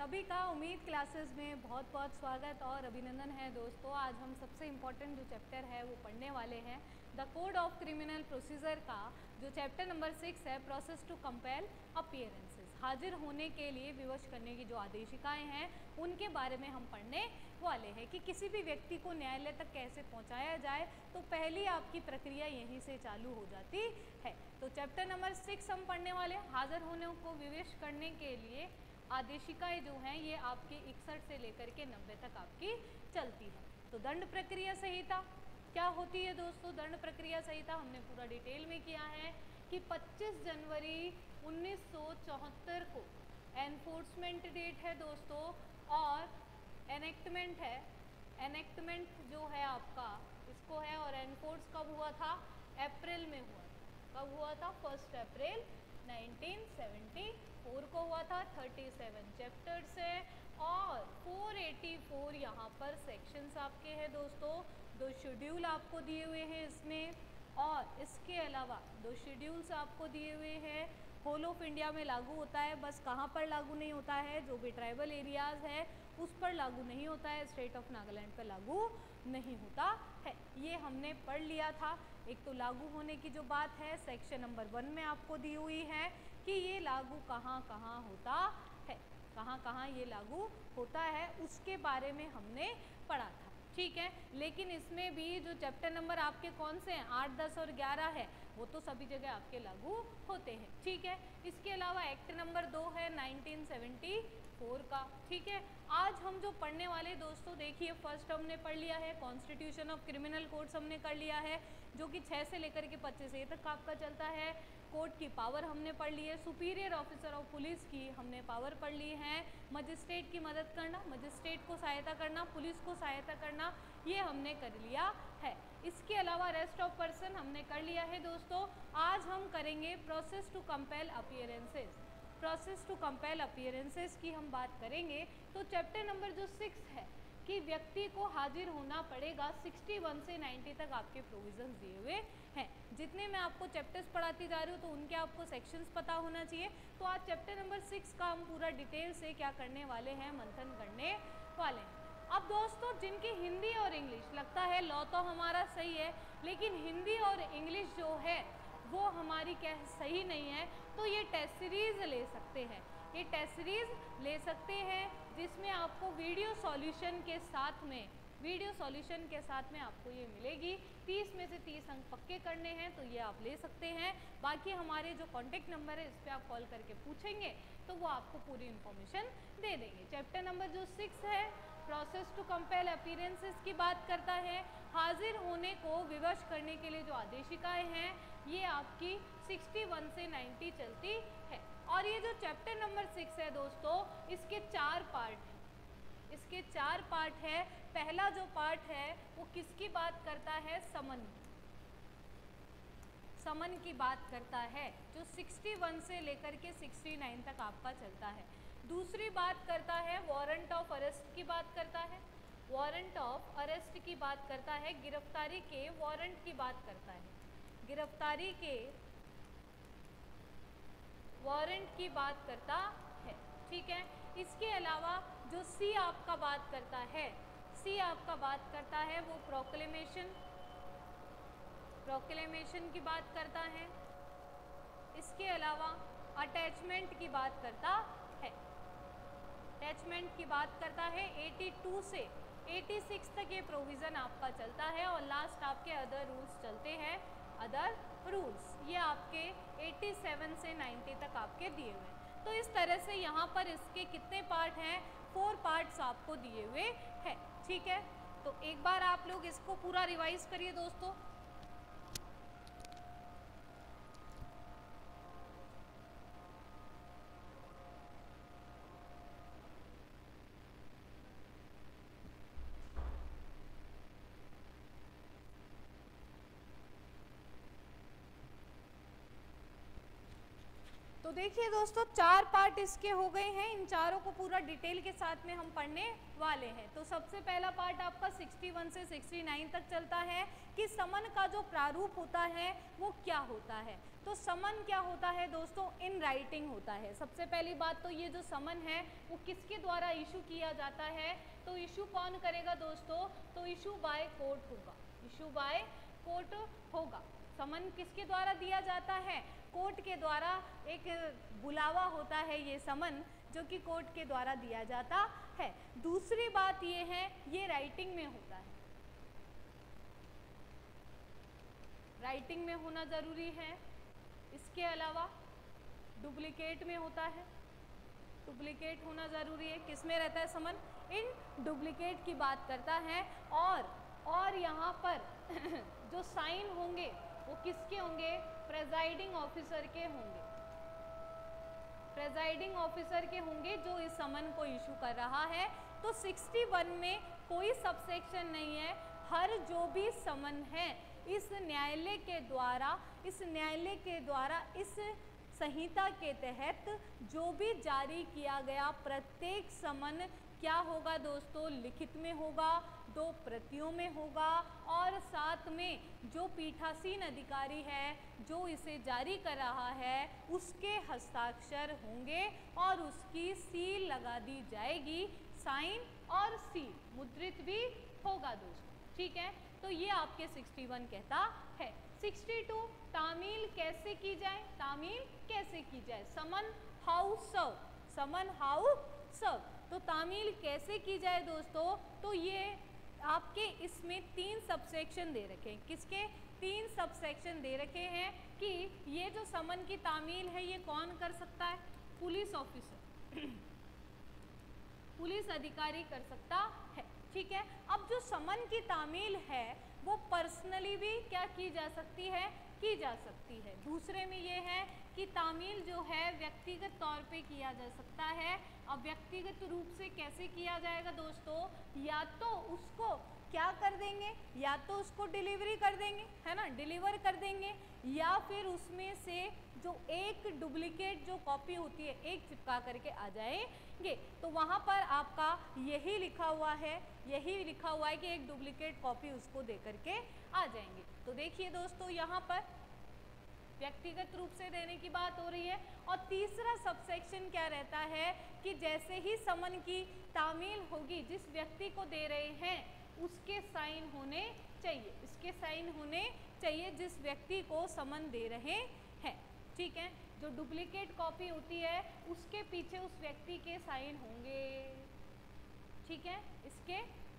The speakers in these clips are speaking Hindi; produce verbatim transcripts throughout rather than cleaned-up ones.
सभी का उम्मीद क्लासेस में बहुत बहुत स्वागत और अभिनंदन है दोस्तों। आज हम सबसे इम्पॉर्टेंट जो चैप्टर है वो पढ़ने वाले हैं the code of criminal procedure का जो चैप्टर नंबर सिक्स है, प्रोसेस टू कंपेल अपीयरेंसेस। हाजिर होने के लिए विवश करने की जो आदेशिकाएं हैं उनके बारे में हम पढ़ने वाले हैं कि किसी भी व्यक्ति को न्यायालय तक कैसे पहुंचाया जाए। तो पहली आपकी प्रक्रिया यहीं से चालू हो जाती है। तो चैप्टर नंबर सिक्स हम पढ़ने वाले हैं। हाजिर होने को विवश करने के लिए आदेशिकाएं जो हैं ये आपकी इकसठ से लेकर के नब्बे तक आपकी चलती है। तो दंड प्रक्रिया संहिता क्या होती है दोस्तों? दंड प्रक्रिया संहिता हमने पूरा डिटेल में किया है कि पच्चीस जनवरी उन्नीस सौ चौहत्तर को एनफोर्समेंट डेट है दोस्तों और एनेक्टमेंट है। एनेक्टमेंट जो है आपका इसको है और एनफोर्स कब हुआ था? अप्रैल में हुआ था। कब हुआ था? First April nineteen seventy four को हुआ था। सैंतीस चैप्टर्स है और चार सौ चौरासी यहाँ पर सेक्शंस आपके हैं दोस्तों। दो शेड्यूल आपको दिए हुए हैं इसमें और इसके अलावा दो शेड्यूल्स आपको दिए हुए हैं। होल ऑफ इंडिया में लागू होता है, बस कहाँ पर लागू नहीं होता है? जो भी ट्राइबल एरियाज़ है उस पर लागू नहीं होता है, स्टेट ऑफ नागालैंड पर लागू नहीं होता है। ये हमने पढ़ लिया था। एक तो लागू होने की जो बात है सेक्शन नंबर वन में आपको दी हुई है कि ये लागू कहाँ कहाँ होता है, कहाँ कहाँ ये लागू होता है उसके बारे में हमने पढ़ा था, ठीक है। लेकिन इसमें भी जो चैप्टर नंबर आपके कौन से हैं, आठ, दस और ग्यारह है, वो तो सभी जगह आपके लागू होते हैं, ठीक है। इसके अलावा एक्ट नंबर दो है नाइनटीन सेवेंटी फोर का, ठीक है। आज हम जो पढ़ने वाले दोस्तों देखिए, फर्स्ट हमने पढ़ लिया है कॉन्स्टिट्यूशन ऑफ क्रिमिनल कोड्स हमने कर लिया है जो कि छः से लेकर के पच्चीस ए तक आपका चलता है। कोर्ट की पावर हमने पढ़ ली है। सुपीरियर ऑफिसर ऑफ पुलिस की हमने पावर पढ़ ली है। मजिस्ट्रेट की मदद करना, मजिस्ट्रेट को सहायता करना, पुलिस को सहायता करना, ये हमने कर लिया है। इसके अलावा रेस्ट ऑफ पर्सन हमने कर लिया है दोस्तों। आज हम करेंगे process to compel appearances. Process to compel appearances की हम बात करेंगे तो चैप्टर नंबर जो सिक्स है कि व्यक्ति को हाजिर होना पड़ेगा, इकसठ से नब्बे तक आपके प्रोविजंस दिए हुए हैं। जितने मैं आपको चैप्टर्स पढ़ाती जा रही हूँ तो उनके आपको सेक्शंस पता होना चाहिए। तो आज चैप्टर नंबर सिक्स का हम पूरा डिटेल से क्या करने वाले हैं, मंथन करने वाले हैं। अब दोस्तों जिनकी हिंदी और इंग्लिश, लगता है लॉ तो हमारा सही है लेकिन हिंदी और इंग्लिश जो है वो हमारी क्या सही नहीं है, तो ये टेस्ट सीरीज़ ले सकते हैं। ये टेस्ट सीरीज़ ले सकते हैं जिसमें आपको वीडियो सॉल्यूशन के साथ में वीडियो सॉल्यूशन के साथ में आपको ये मिलेगी। तीस में से तीस अंक पक्के करने हैं तो ये आप ले सकते हैं। बाकी हमारे जो कॉन्टेक्ट नंबर है इस पर आप कॉल करके पूछेंगे तो वो आपको पूरी इन्फॉर्मेशन दे देंगे। चैप्टर नंबर जो सिक्स है प्रोसेस टू कंपेल अपीयरेंसेस की बात करता है। हाजिर होने को विवश करने के लिए जो आदेशिकाएं हैं ये आपकी इकसठ से नब्बे चलती है। और ये जो चैप्टर नंबर सिक्स है दोस्तों इसके चार पार्ट हैं। इसके चार पार्ट है। पहला जो पार्ट है वो किसकी बात करता है? समन समन की बात करता है जो इकसठ से लेकर के उनहत्तर तक आपका चलता है। दूसरी बात करता है वारंट ऑफ अरेस्ट की बात करता है। वारंट ऑफ अरेस्ट की बात करता है, गिरफ्तारी के वारंट की बात करता है। गिरफ्तारी के वारंट की बात करता है, ठीक है। इसके अलावा जो सी आपका बात करता है, सी आपका बात करता है वो प्रोक्लेमेशन प्रोक्लेमेशन की बात करता है। इसके अलावा अटैचमेंट की बात करता है। अटैचमेंट की बात करता है। बयासी से छियासी तक ये प्रोविज़न आपका चलता है और लास्ट आपके अदर रूल्स चलते हैं। अदर रूल्स ये आपके सत्तासी से नब्बे तक आपके दिए हुए हैं। तो इस तरह से यहाँ पर इसके कितने पार्ट हैं? फोर पार्ट्स आपको दिए हुए हैं, ठीक है। तो एक बार आप लोग इसको पूरा रिवाइज करिए दोस्तों। तो देखिए दोस्तों, चार पार्ट इसके हो गए हैं। इन चारों को पूरा डिटेल के साथ में हम पढ़ने वाले हैं। तो सबसे पहला पार्ट आपका इकसठ से उनहत्तर तक चलता है कि समन का जो प्रारूप होता है वो क्या होता है। तो समन क्या होता है दोस्तों, इन राइटिंग होता है। सबसे पहली बात तो ये जो समन है वो किसके द्वारा इशू किया जाता है, तो इशू कौन करेगा दोस्तों, तो इशू बाय कोर्ट होगा, इशू बाय कोर्ट होगा। समन किसके द्वारा दिया जाता है, कोर्ट के द्वारा। एक बुलावा होता है ये समन, जो कि कोर्ट के द्वारा दिया जाता है। दूसरी बात ये है, ये राइटिंग में होता है, राइटिंग में होना जरूरी है। इसके अलावा डुप्लीकेट में होता है, डुप्लीकेट होना जरूरी है। किस में रहता है समन, इन डुप्लीकेट की बात करता है। और और यहाँ पर जो साइन होंगे वो किसके होंगे, प्रेजाइडिंग ऑफिसर के होंगे, प्रेजाइडिंग ऑफिसर के होंगे जो इस समन को इशू कर रहा है। तो इकसठ में कोई सबसेक्शन नहीं है। हर जो भी समन है इस न्यायालय के द्वारा, इस न्यायालय के द्वारा इस संहिता के तहत जो भी जारी किया गया प्रत्येक समन क्या होगा दोस्तों, लिखित में होगा, दो प्रतियों में होगा, और साथ में जो पीठासीन अधिकारी है जो इसे जारी कर रहा है उसके हस्ताक्षर होंगे और उसकी सील लगा दी जाएगी, साइन और सील मुद्रित भी होगा दोस्तों। ठीक है, तो ये आपके इकसठ कहता है। बासठ तामील कैसे की जाए, तामील कैसे की जाए, समन हाउ सर्व, समन हाउ सर्व। तो तामील कैसे की जाए दोस्तों, तो ये आपके इसमें तीन सबसेक्शन दे रखे हैं। किसके, तीन सबसेक्शन दे रखे हैं कि ये जो समन की तामील है ये कौन कर सकता है, पुलिस ऑफिसर, पुलिस अधिकारी कर सकता है। ठीक है, अब जो समन की तामील है वो पर्सनली भी क्या की जा सकती है, की जा सकती है। दूसरे में ये है कि तामील जो है व्यक्तिगत तौर पे किया जा सकता है। अब व्यक्तिगत रूप से कैसे किया जाएगा दोस्तों, या तो उसको क्या कर देंगे, या तो उसको डिलीवरी कर देंगे, है ना, डिलीवर कर देंगे, या फिर उसमें से जो एक डुप्लीकेट जो कॉपी होती है एक चिपका करके आ जाएंगे। तो वहाँ पर आपका यही लिखा हुआ है, यही लिखा हुआ है कि एक डुप्लीकेट कॉपी उसको दे करके आ जाएंगे। तो देखिए दोस्तों, यहाँ पर व्यक्तिगत रूप से देने की बात हो रही है। और तीसरा सबसेक्शन क्या रहता है कि जैसे ही समन की तामील होगी, जिस व्यक्ति को दे रहे हैं उसके साइन होने चाहिए, इसके साइन होने चाहिए जिस व्यक्ति को समन दे रहे हैं। ठीक है, जो डुप्लीकेट कॉपी होती है उसके पीछे उस व्यक्ति के साइन होंगे। ठीक है, इसके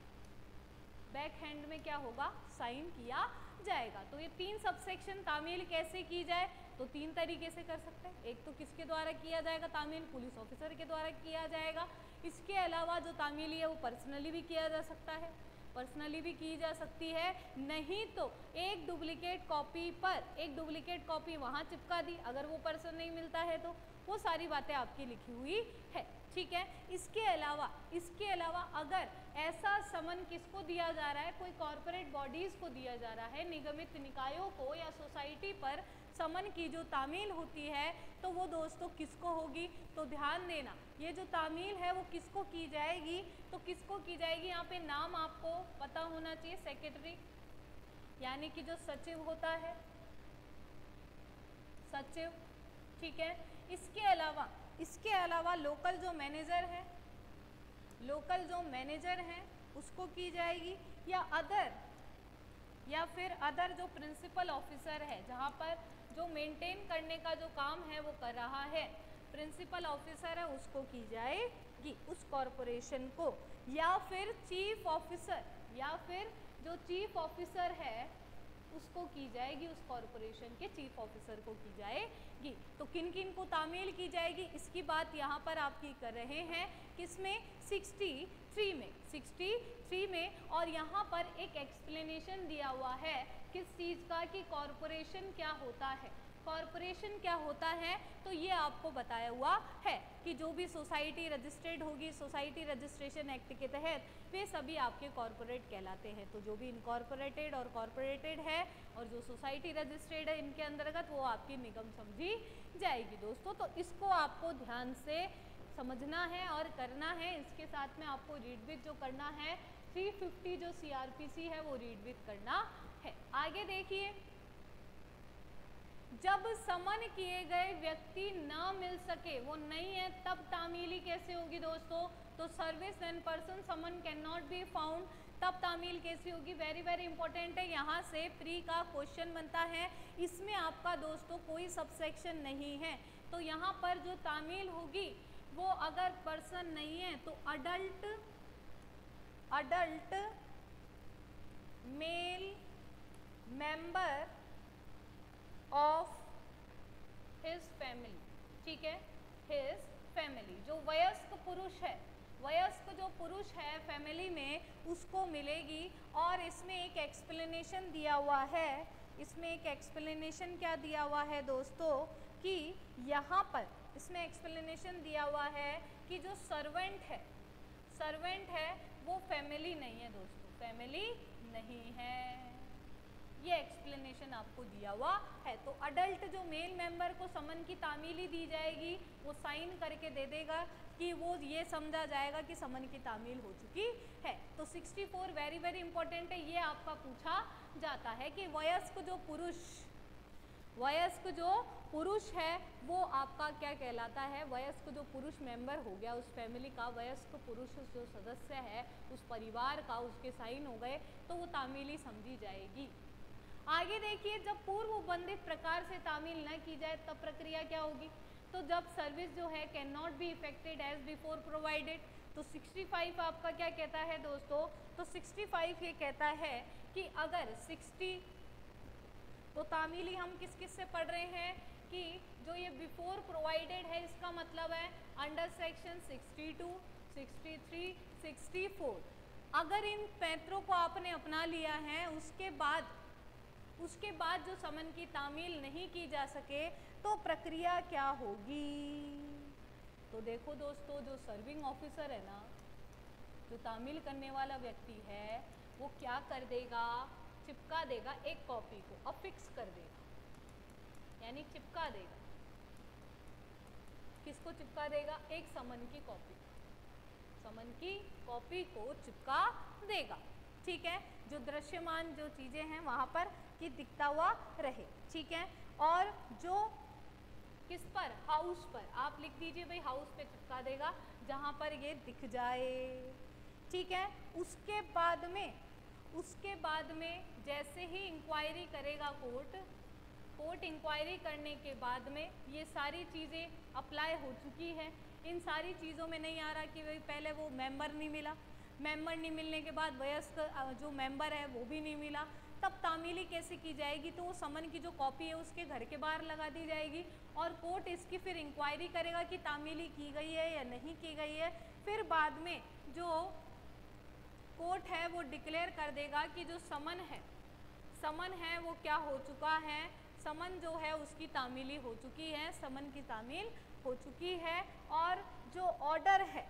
बैक हैंड में क्या होगा, साइन किया जाएगा। तो ये तीन सबसेक्शन तामील कैसे की जाए, तो तीन तरीके से कर सकते हैं। एक तो किसके द्वारा किया जाएगा तामील, पुलिस ऑफिसर के द्वारा किया जाएगा। इसके अलावा जो तामीली है वो पर्सनली भी किया जा सकता है, पर्सनली भी की जा सकती है। नहीं तो एक डुप्लीकेट कॉपी पर एक डुप्लीकेट कॉपी वहाँ चिपका दी, अगर वो पर्सन नहीं मिलता है तो वो सारी बातें आपकी लिखी हुई है। ठीक है, इसके अलावा इसके अलावा अगर ऐसा समन किसको दिया जा रहा है, कोई कॉरपोरेट बॉडीज़ को दिया जा रहा है, निगमित निकायों को या सोसाइटी पर समन की जो तामील होती है तो वो दोस्तों किसको होगी, तो ध्यान देना ये जो तामील है वो किसको की जाएगी, तो किसको की जाएगी, यहाँ पे नाम आपको पता होना चाहिए, सेक्रेटरी यानी कि जो सचिव होता है, सचिव। ठीक है, इसके अलावा इसके अलावा लोकल जो मैनेजर है, लोकल जो मैनेजर हैं उसको की जाएगी, या अदर या फिर अदर जो प्रिंसिपल ऑफिसर है, जहाँ पर जो मेंटेन करने का जो काम है वो कर रहा है, प्रिंसिपल ऑफिसर है उसको की जाएगी, उस कॉरपोरेशन को। या फिर चीफ ऑफिसर, या फिर जो चीफ ऑफिसर है उसको की जाएगी, उस कॉरपोरेशन के चीफ ऑफिसर को की जाएगी। तो किन किन को तामील की जाएगी इसकी बात यहाँ पर आपकी कर रहे हैं, किसमें, तिरसठ में, तिरसठ में। और यहाँ पर एक एक्सप्लेनेशन दिया हुआ है किस चीज़ का, कि कॉरपोरेशन क्या होता है। कॉरपोरेशन क्या होता है तो ये आपको बताया हुआ है कि जो भी सोसाइटी रजिस्टर्ड होगी सोसाइटी रजिस्ट्रेशन एक्ट के तहत वे सभी आपके कॉरपोरेट कहलाते हैं। तो जो भी इनकॉर्पोरेटेड और कॉरपोरेटेड है और जो सोसाइटी रजिस्टर्ड है इनके अंतर्गत वो आपकी निगम समझी जाएगी दोस्तों। तो इसको आपको ध्यान से समझना है और करना है। इसके साथ में आपको रीड विथ जो करना है तीन सौ पचास जो सीआरपीसी है वो रीड विथ करना है। आगे देखिए, जब समन किए गए व्यक्ति न मिल सके, वो नहीं है, तब तामीली कैसे होगी दोस्तों। तो service when person summon can not be found, तब तामील कैसी होगी। वेरी वेरी इंपॉर्टेंट है, यहाँ से प्री का क्वेश्चन बनता है। इसमें आपका दोस्तों कोई सबसेक्शन नहीं है। तो यहाँ पर जो तामील होगी वो अगर पर्सन नहीं है तो adult adult male member of his family, ठीक है, हिज फैमिली। जो वयस्क पुरुष है, वयस्क जो पुरुष है फैमिली में उसको मिलेगी। और इसमें एक एक्सप्लेनेशन दिया हुआ है, इसमें एक एक्सप्लेनेशन क्या दिया हुआ है दोस्तों कि यहाँ पर इसमें एक्सप्लेनेशन दिया हुआ है कि जो सर्वेंट है सर्वेंट है वो फैमिली नहीं है दोस्तों, फैमिली नहीं है। ये एक्सप्लेनेशन आपको दिया हुआ है। तो अडल्ट जो मेल मेंबर को समन की तामीली दी जाएगी वो साइन करके दे देगा कि वो ये समझा जाएगा कि समन की तामील हो चुकी है। तो चौंसठ वेरी वेरी इंपॉर्टेंट है, ये आपका पूछा जाता है कि वयस्क जो पुरुष वयस्क जो पुरुष है वो आपका क्या कहलाता है। वयस्क जो पुरुष मेंबर हो गया उस फैमिली का, वयस्क पुरुष जो सदस्य है उस परिवार का, उसके साइन हो गए तो वो तामीली समझी जाएगी। आगे देखिए, जब पूर्व उपबंधित प्रकार से तामील न की जाए तब प्रक्रिया क्या होगी। तो जब सर्विस जो है can not be effected as before provided, तो पैंसठ आपका क्या कहता है दोस्तों। तो पैंसठ ये कहता है कि अगर साठ, तो तामीली हम किस किस से पढ़ रहे हैं कि जो ये बिफोर प्रोवाइडेड है इसका मतलब है अंडर सेक्शन बासठ, तिरसठ, चौंसठ। अगर इन पैंतरों को आपने अपना लिया है उसके बाद उसके बाद जो समन की तामील नहीं की जा सके तो प्रक्रिया क्या होगी। तो देखो दोस्तों, जो सर्विंग ऑफिसर है ना, जो तामील करने वाला व्यक्ति है वो क्या कर देगा, चिपका देगा एक कॉपी को, अफिक्स कर देगा, यानी चिपका देगा। किसको चिपका देगा, एक समन की कॉपी, समन की कॉपी को चिपका देगा, ठीक है। जो दृश्यमान जो चीजें हैं वहां पर कि दिखता हुआ रहे, ठीक है। और जो किस पर, हाउस पर, आप लिख दीजिए भाई हाउस पे चिपका देगा जहां पर ये दिख जाए, ठीक है। उसके बाद में उसके बाद में जैसे ही इंक्वायरी करेगा कोर्ट, कोर्ट इंक्वायरी करने के बाद में ये सारी चीज़ें अप्लाई हो चुकी है। इन सारी चीज़ों में नहीं आ रहा कि भाई पहले वो मेंबर नहीं मिला, मेंबर नहीं मिलने के बाद वयस्क जो मेंबर है वो भी नहीं मिला, तब तामीली कैसे की जाएगी। तो वो समन की जो कॉपी है उसके घर के बाहर लगा दी जाएगी और कोर्ट इसकी फिर इंक्वायरी करेगा कि तामीली की गई है या नहीं की गई है। फिर बाद में जो कोर्ट है वो डिक्लेयर कर देगा कि जो समन है समन है वो क्या हो चुका है, समन जो है उसकी तामीली हो चुकी है, समन की तामील हो चुकी है। और जो ऑर्डर है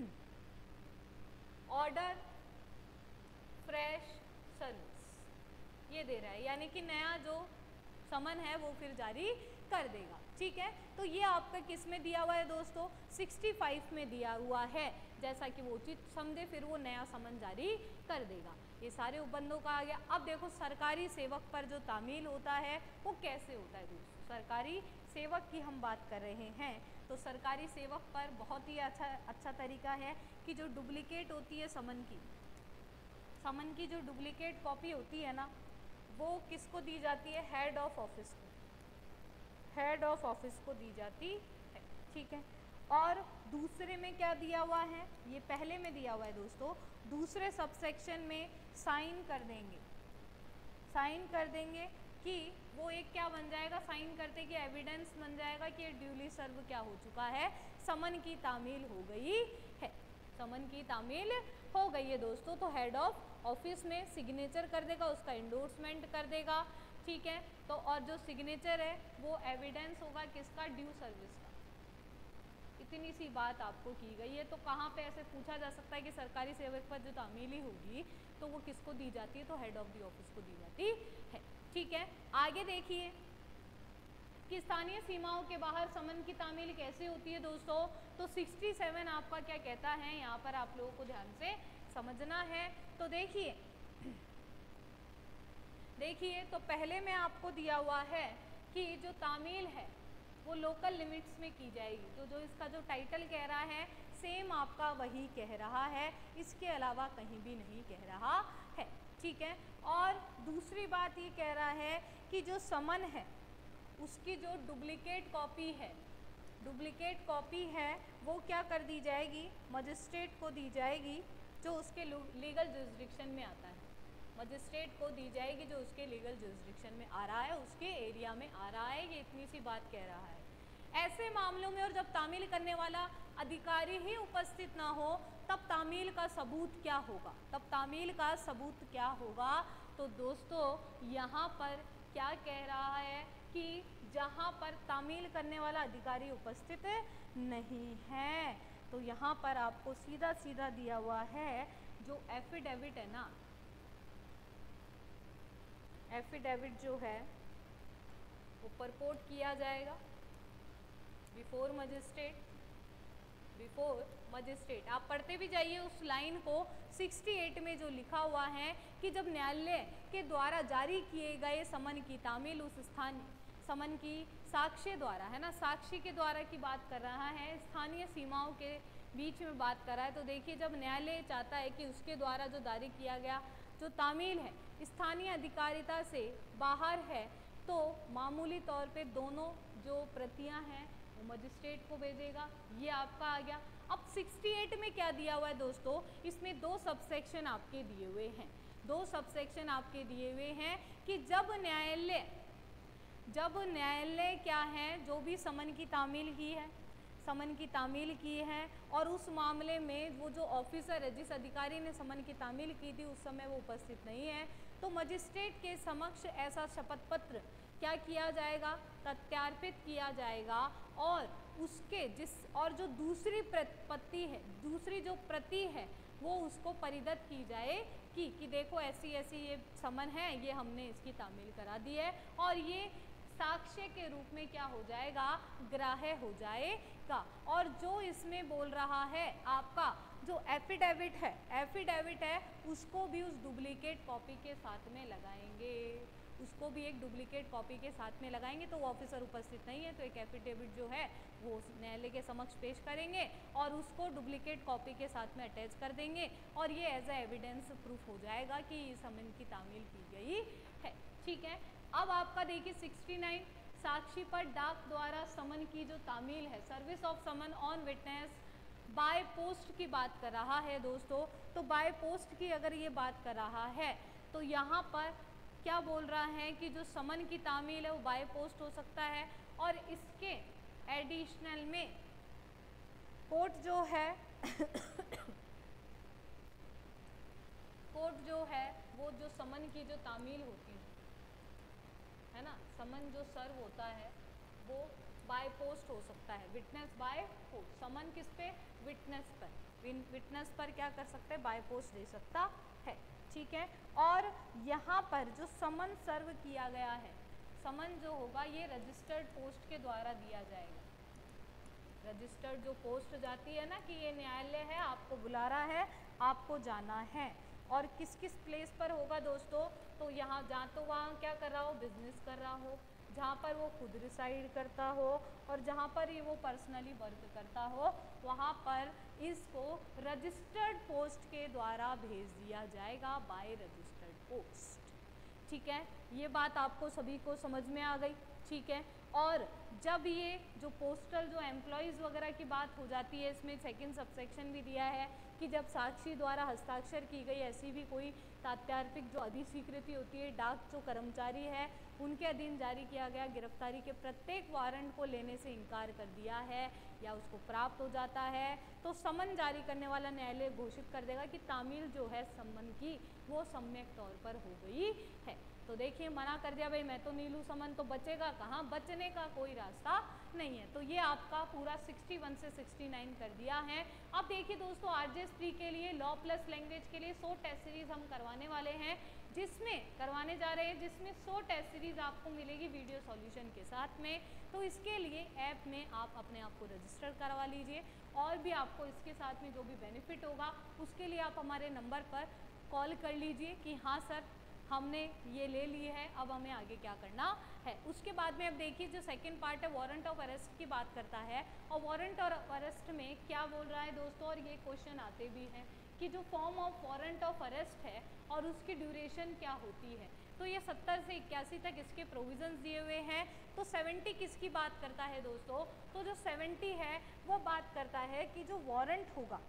ऑर्डर फ्रेश सर्विस ये दे रहा है, यानी कि नया जो समन है वो फिर जारी कर देगा, ठीक है। तो ये आपका किस में दिया हुआ है दोस्तों, पैंसठ में दिया हुआ है। जैसा कि वो उचित समझे फिर वो नया समन जारी कर देगा। ये सारे उपबंधों का आ गया। अब देखो सरकारी सेवक पर जो तामील होता है वो कैसे होता है दोस्तों। सरकारी सेवक की हम बात कर रहे हैं तो सरकारी सेवक पर बहुत ही अच्छा अच्छा तरीका है कि जो डुप्लीकेट होती है समन की समन की जो डुप्लीकेट कॉपी होती है ना वो किसको दी जाती है, हेड ऑफ ऑफिस को, हेड ऑफ ऑफिस को दी जाती है, ठीक है। और दूसरे में क्या दिया हुआ है, ये पहले में दिया हुआ है दोस्तों, दूसरे सबसेक्शन में साइन कर देंगे, साइन कर देंगे कि वो एक क्या बन जाएगा, साइन करते कि एविडेंस बन जाएगा कि ड्यूली सर्व क्या हो चुका है, समन की तामील हो गई है। समन की तामील हो गई है दोस्तों। तो हेड ऑफ ऑफिस में सिग्नेचर कर देगा, उसका इंडोर्समेंट कर देगा, ठीक है। तो और जो सिग्नेचर है वो एविडेंस होगा किसका, ड्यू सर्विस का। इतनी सी बात आपको की गई है। तो कहाँ पे ऐसे पूछा जा सकता है कि सरकारी सेवक पर जो तामीली होगी तो वो किसको दी जाती है, तो हेड ऑफ द ऑफिस को दी जाती है, ठीक है। आगे देखिए कि स्थानीय सीमाओं के बाहर समन की तामील कैसे होती है दोस्तों। तो सड़सठ आपका क्या कहता है, यहाँ पर आप लोगों को ध्यान से समझना है। तो देखिए देखिए तो पहले में आपको दिया हुआ है कि जो तामील है वो लोकल लिमिट्स में की जाएगी। तो जो इसका जो टाइटल कह रहा है सेम आपका वही कह रहा है, इसके अलावा कहीं भी नहीं कह रहा है, ठीक है। और दूसरी बात ये कह रहा है कि जो समन है उसकी जो डुप्लीकेट कॉपी है डुप्लीकेट कॉपी है वो क्या कर दी जाएगी, मजिस्ट्रेट को दी जाएगी जो उसके लीगल जुरिसडिक्शन में आता है। मजिस्ट्रेट को दी जाएगी जो उसके लीगल जुरिसडिक्शन में आ रहा है, उसके एरिया में आ रहा है। ये इतनी सी बात कह रहा है। ऐसे मामलों में और जब तामील करने वाला अधिकारी ही उपस्थित ना हो तब तामील का सबूत क्या होगा, तब तामील का सबूत क्या होगा। तो दोस्तों यहाँ पर क्या कह रहा है कि जहाँ पर तामील करने वाला अधिकारी उपस्थित नहीं है, तो यहाँ पर आपको सीधा सीधा दिया हुआ है जो एफिडेविट है ना, एफिडेविट जो है वो परपोर्ट किया जाएगा बिफोर मजिस्ट्रेट, बिफोर मजिस्ट्रेट। आप पढ़ते भी जाइए उस लाइन को, अड़सठ में जो लिखा हुआ है कि जब न्यायालय के द्वारा जारी किए गए समन की तामील उस स्थान समन की साक्ष्य द्वारा, है ना, साक्षी के द्वारा की बात कर रहा है, स्थानीय सीमाओं के बीच में बात कर रहा है। तो देखिए जब न्यायालय चाहता है कि उसके द्वारा जो जारी किया गया जो तामील है स्थानीय अधिकारिता से बाहर है तो मामूली तौर पे दोनों जो प्रतियां हैं वो मजिस्ट्रेट को भेजेगा। ये आपका आ गया। अब अड़सठ में क्या दिया हुआ है दोस्तों, इसमें दो सबसेक्शन आपके दिए हुए हैं, दो सबसेक्शन आपके दिए हुए हैं कि जब न्यायालय जब न्यायालय क्या है जो भी समन की तामील की है समन की तामील की है और उस मामले में वो जो ऑफिसर है जिस अधिकारी ने समन की तामील की थी उस समय वो उपस्थित नहीं है, तो मजिस्ट्रेट के समक्ष ऐसा शपथ पत्र क्या किया जाएगा, सत्यार्पित किया जाएगा और उसके जिस और जो दूसरी प्रति है दूसरी जो प्रति है वो उसको परिदत की जाए कि कि देखो ऐसी ऐसी ये समन है, ये हमने इसकी तामील करा दी है और ये साक्ष्य के रूप में क्या हो जाएगा, ग्राह्य हो जाएगा। और जो इसमें बोल रहा है आपका जो एफिडेविट है एफिडेविट है उसको भी उस डुप्लीकेट कॉपी के साथ में लगाएंगे, उसको भी एक डुप्लीकेट कॉपी के साथ में लगाएंगे। तो वो ऑफिसर उपस्थित नहीं है तो एक एफिडेविट जो है वो न्यायालय के समक्ष पेश करेंगे और उसको डुप्लीकेट कॉपी के साथ में अटैच कर देंगे और ये एज ए एविडेंस प्रूफ हो जाएगा कि समन की तामील की गई है, ठीक है। अब आपका देखिए उनहत्तर साक्षी पर डाक द्वारा समन की जो तामील है, service of summon on witness by post की बात कर रहा है दोस्तों। तो बाय पोस्ट की अगर ये बात कर रहा है तो यहाँ पर क्या बोल रहा है कि जो समन की तामील है वो बाय पोस्ट हो सकता है और इसके एडिशनल में कोर्ट जो है कोर्ट जो है वो जो समन की जो तामील होती है है ना, समन जो सर्व होता है वो बाय पोस्ट हो सकता है, विटनेस बाय पोस्ट। समन किस पे, विटनेस पर, विटनेस पर क्या कर सकते हैं, बाय पोस्ट दे सकता है, ठीक है। और यहाँ पर जो समन सर्व किया गया है, समन जो होगा ये रजिस्टर्ड पोस्ट के द्वारा दिया जाएगा। रजिस्टर्ड जो पोस्ट जाती है ना कि ये न्यायालय है, आपको बुला रहा है, आपको जाना है और किस किस प्लेस पर होगा दोस्तों, तो यहाँ जहाँ तो वहाँ क्या कर रहा हो, बिजनेस कर रहा हो, जहाँ पर वो खुद रिसाइड करता हो और जहाँ पर ये वो पर्सनली वर्क करता हो वहाँ पर इसको रजिस्टर्ड पोस्ट के द्वारा भेज दिया जाएगा, बाय रजिस्टर्ड पोस्ट, ठीक है। ये बात आपको सभी को समझ में आ गई, ठीक है। और जब ये जो पोस्टल जो एम्प्लॉयज़ वगैरह की बात हो जाती है, इसमें सेकंड सबसेक्शन भी दिया है कि जब साक्षी द्वारा हस्ताक्षर की गई ऐसी भी कोई तात्यार्पिक जो अधिस्वीकृति होती है, डाक जो कर्मचारी है उनके अधीन जारी किया गया गिरफ्तारी के प्रत्येक वारंट को लेने से इनकार कर दिया है या उसको प्राप्त हो जाता है तो समन जारी करने वाला न्यायालय घोषित कर देगा कि तामील जो है समन की वो सम्यक तौर पर हो गई है। तो देखिए मना कर दिया भाई मैं तो नहीं लूँ समन, तो बचेगा कहाँ, बचने का कोई रास्ता नहीं है। तो ये आपका पूरा इकसठ से उनहत्तर कर दिया है। अब देखिए दोस्तों आरजेएस प्री के लिए लॉ प्लस लैंग्वेज के लिए सौ टेस्ट सीरीज हम करवाने वाले हैं, जिसमें करवाने जा रहे हैं जिसमें सौ टेस्ट सीरीज आपको मिलेगी वीडियो सॉल्यूशन के साथ में। तो इसके लिए ऐप में आप अपने आप को रजिस्टर करवा लीजिए और भी आपको इसके साथ में जो भी बेनिफिट होगा उसके लिए आप हमारे नंबर पर कॉल कर लीजिए कि हाँ सर हमने ये ले लिए है, अब हमें आगे क्या करना है। उसके बाद में अब देखिए जो सेकंड पार्ट है वारंट ऑफ अरेस्ट की बात करता है और वारंट ऑफ अरेस्ट में क्या बोल रहा है दोस्तों, और ये क्वेश्चन आते भी हैं कि जो form of warrant of arrest है और उसकी ड्यूरेशन क्या होती है। तो ये सत्तर से इक्यासी तक इसके प्रोविजंस दिए हुए हैं। तो सत्तर किसकी बात करता है दोस्तों, तो जो सत्तर है वो बात करता है कि जो वारंट होगा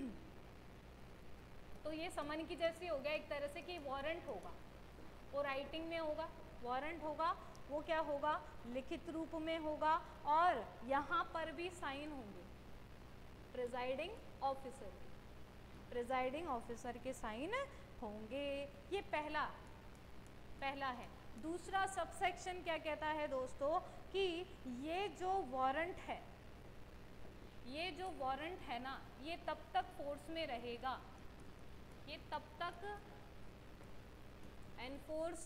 तो ये समन की जैसी हो गया एक तरह से कि वारंट होगा वो राइटिंग में होगा, वारंट होगा वो क्या होगा लिखित रूप में होगा और यहाँ पर भी साइन होंगे प्रिजाइडिंग ऑफिसर प्रिजाइडिंग ऑफिसर के साइन होंगे। ये पहला पहला है। दूसरा सबसेक्शन क्या कहता है दोस्तों कि ये जो वारंट है ये जो वारंट है ना ये तब तक फोर्स में रहेगा, ये तब तक एनफोर्स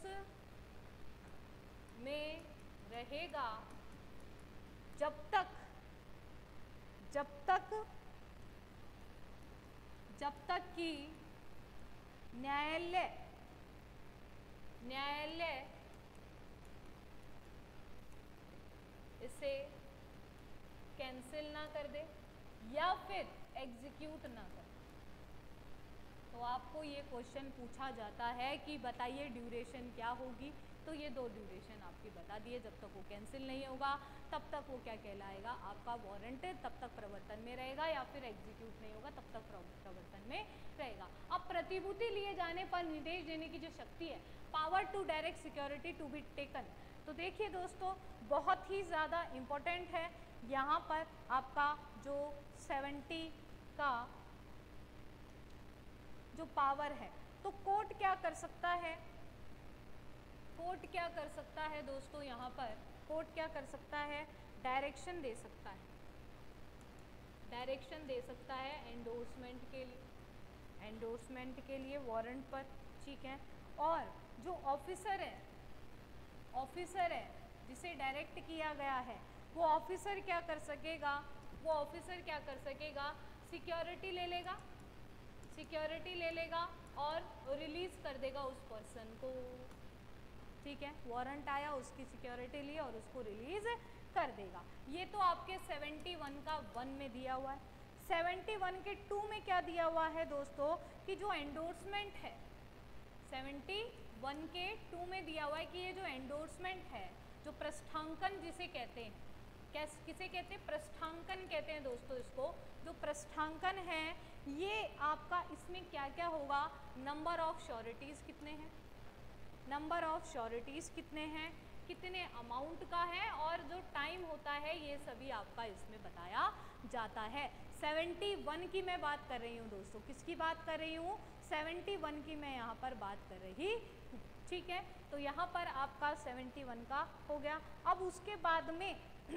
में रहेगा जब तक जब तक जब तक कि न्यायालय न्यायालय इसे कैंसिल ना कर दे या फिर एग्जीक्यूट ना कर। तो आपको ये क्वेश्चन पूछा जाता है कि बताइए ड्यूरेशन क्या होगी, तो ये दो ड्यूरेशन आपकी बता दिए, जब तक वो कैंसिल नहीं होगा तब तक वो क्या कहलाएगा आपका वारंट तब तक प्रवर्तन में रहेगा या फिर एग्जीक्यूट नहीं होगा तब तक प्रवर्तन में रहेगा। अब प्रतिभूति लिए जाने पर निर्देश देने की जो शक्ति है power to direct security to be taken, तो देखिए दोस्तों बहुत ही ज़्यादा इम्पोर्टेंट है यहाँ पर आपका जो सत्तर का जो पावर है। तो कोर्ट क्या कर सकता है, कोर्ट क्या कर सकता है दोस्तों, यहाँ पर कोर्ट क्या कर सकता है डायरेक्शन दे सकता है, डायरेक्शन दे सकता है एंडोर्समेंट के लिए एंडोर्समेंट के लिए वारंट पर, ठीक है। और जो ऑफिसर है ऑफिसर है जिसे डायरेक्ट किया गया है वो ऑफिसर क्या कर सकेगा वो ऑफिसर क्या कर सकेगा सिक्योरिटी ले लेगा सिक्योरिटी ले लेगा और रिलीज कर देगा उस पर्सन को, ठीक है। वारंट आया उसकी सिक्योरिटी ली और उसको रिलीज कर देगा। ये तो आपके इकहत्तर का वन में दिया हुआ है। इकहत्तर के टू में क्या दिया हुआ है दोस्तों कि जो एंडोर्समेंट है इकहत्तर के टू में दिया हुआ है कि ये जो एंडोर्समेंट है जो प्रस्थांकन जिसे कहते हैं, कैस किसे कहते हैं प्रस्थांकन कहते हैं दोस्तों इसको, जो प्रस्थांकन है ये आपका इसमें क्या क्या होगा, नंबर ऑफ श्योरिटीज़ कितने हैं नंबर ऑफ श्योरिटीज़ कितने हैं कितने अमाउंट का है और जो टाइम होता है ये सभी आपका इसमें बताया जाता है। इकहत्तर की मैं बात कर रही हूँ दोस्तों, किसकी बात कर रही हूँ इकहत्तर की मैं यहाँ पर बात कर रही हूँ, ठीक है। तो यहाँ पर आपका इकहत्तर का हो गया। अब उसके बाद में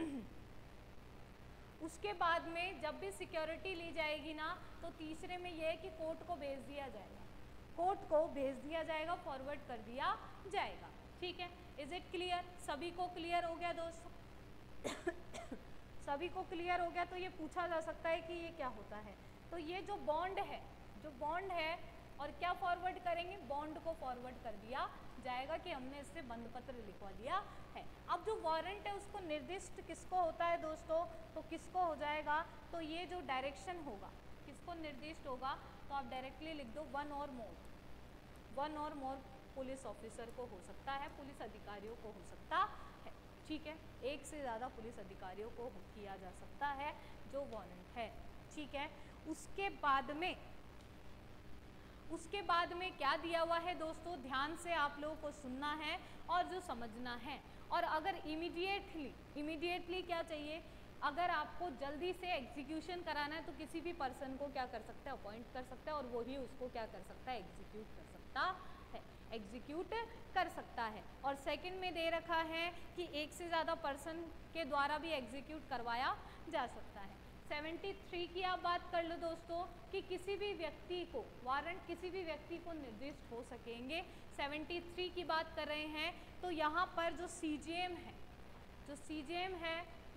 उसके बाद में जब भी सिक्योरिटी ली जाएगी ना तो तीसरे में यह है कि कोर्ट को भेज दिया जाएगा कोर्ट को भेज दिया जाएगा फॉरवर्ड कर दिया जाएगा, ठीक है। इज इट क्लियर, सभी को क्लियर हो गया दोस्तों सभी को क्लियर हो गया। तो ये पूछा जा सकता है कि ये क्या होता है, तो ये जो बॉन्ड है जो बॉन्ड है और क्या फॉरवर्ड करेंगे बॉन्ड को फॉरवर्ड कर दिया जाएगा कि हमने इससे बंद पत्र लिखवा दिया है। अब जो वारंट है उसको निर्दिष्ट किसको होता है दोस्तों, तो किसको हो जाएगा, तो ये जो डायरेक्शन होगा किसको निर्दिष्ट होगा, तो आप डायरेक्टली लिख दो वन और मोर वन और मोर पुलिस ऑफिसर को हो सकता है, पुलिस अधिकारियों को हो सकता है, ठीक है। एक से ज़्यादा पुलिस अधिकारियों को किया जा सकता है जो वारंट है, ठीक है। उसके बाद में उसके बाद में क्या दिया हुआ है दोस्तों, ध्यान से आप लोगों को सुनना है और जो समझना है। और अगर इमीडिएटली इमीडिएटली क्या चाहिए, अगर आपको जल्दी से एग्जीक्यूशन कराना है तो किसी भी पर्सन को क्या कर सकता है, अपॉइंट कर सकता है और वही उसको क्या कर सकता है, एग्जीक्यूट कर सकता है, एग्जीक्यूट कर सकता है। और सेकंड में दे रखा है कि एक से ज़्यादा पर्सन के द्वारा भी एग्जीक्यूट करवाया जा सकता है। तिहत्तर की आप बात कर लो दोस्तों कि किसी भी व्यक्ति को वारंट किसी भी व्यक्ति को निर्दिष्ट हो सकेंगे। तिहत्तर की बात कर रहे हैं तो यहाँ पर जो सीजीएम है, जो सीजीएम है,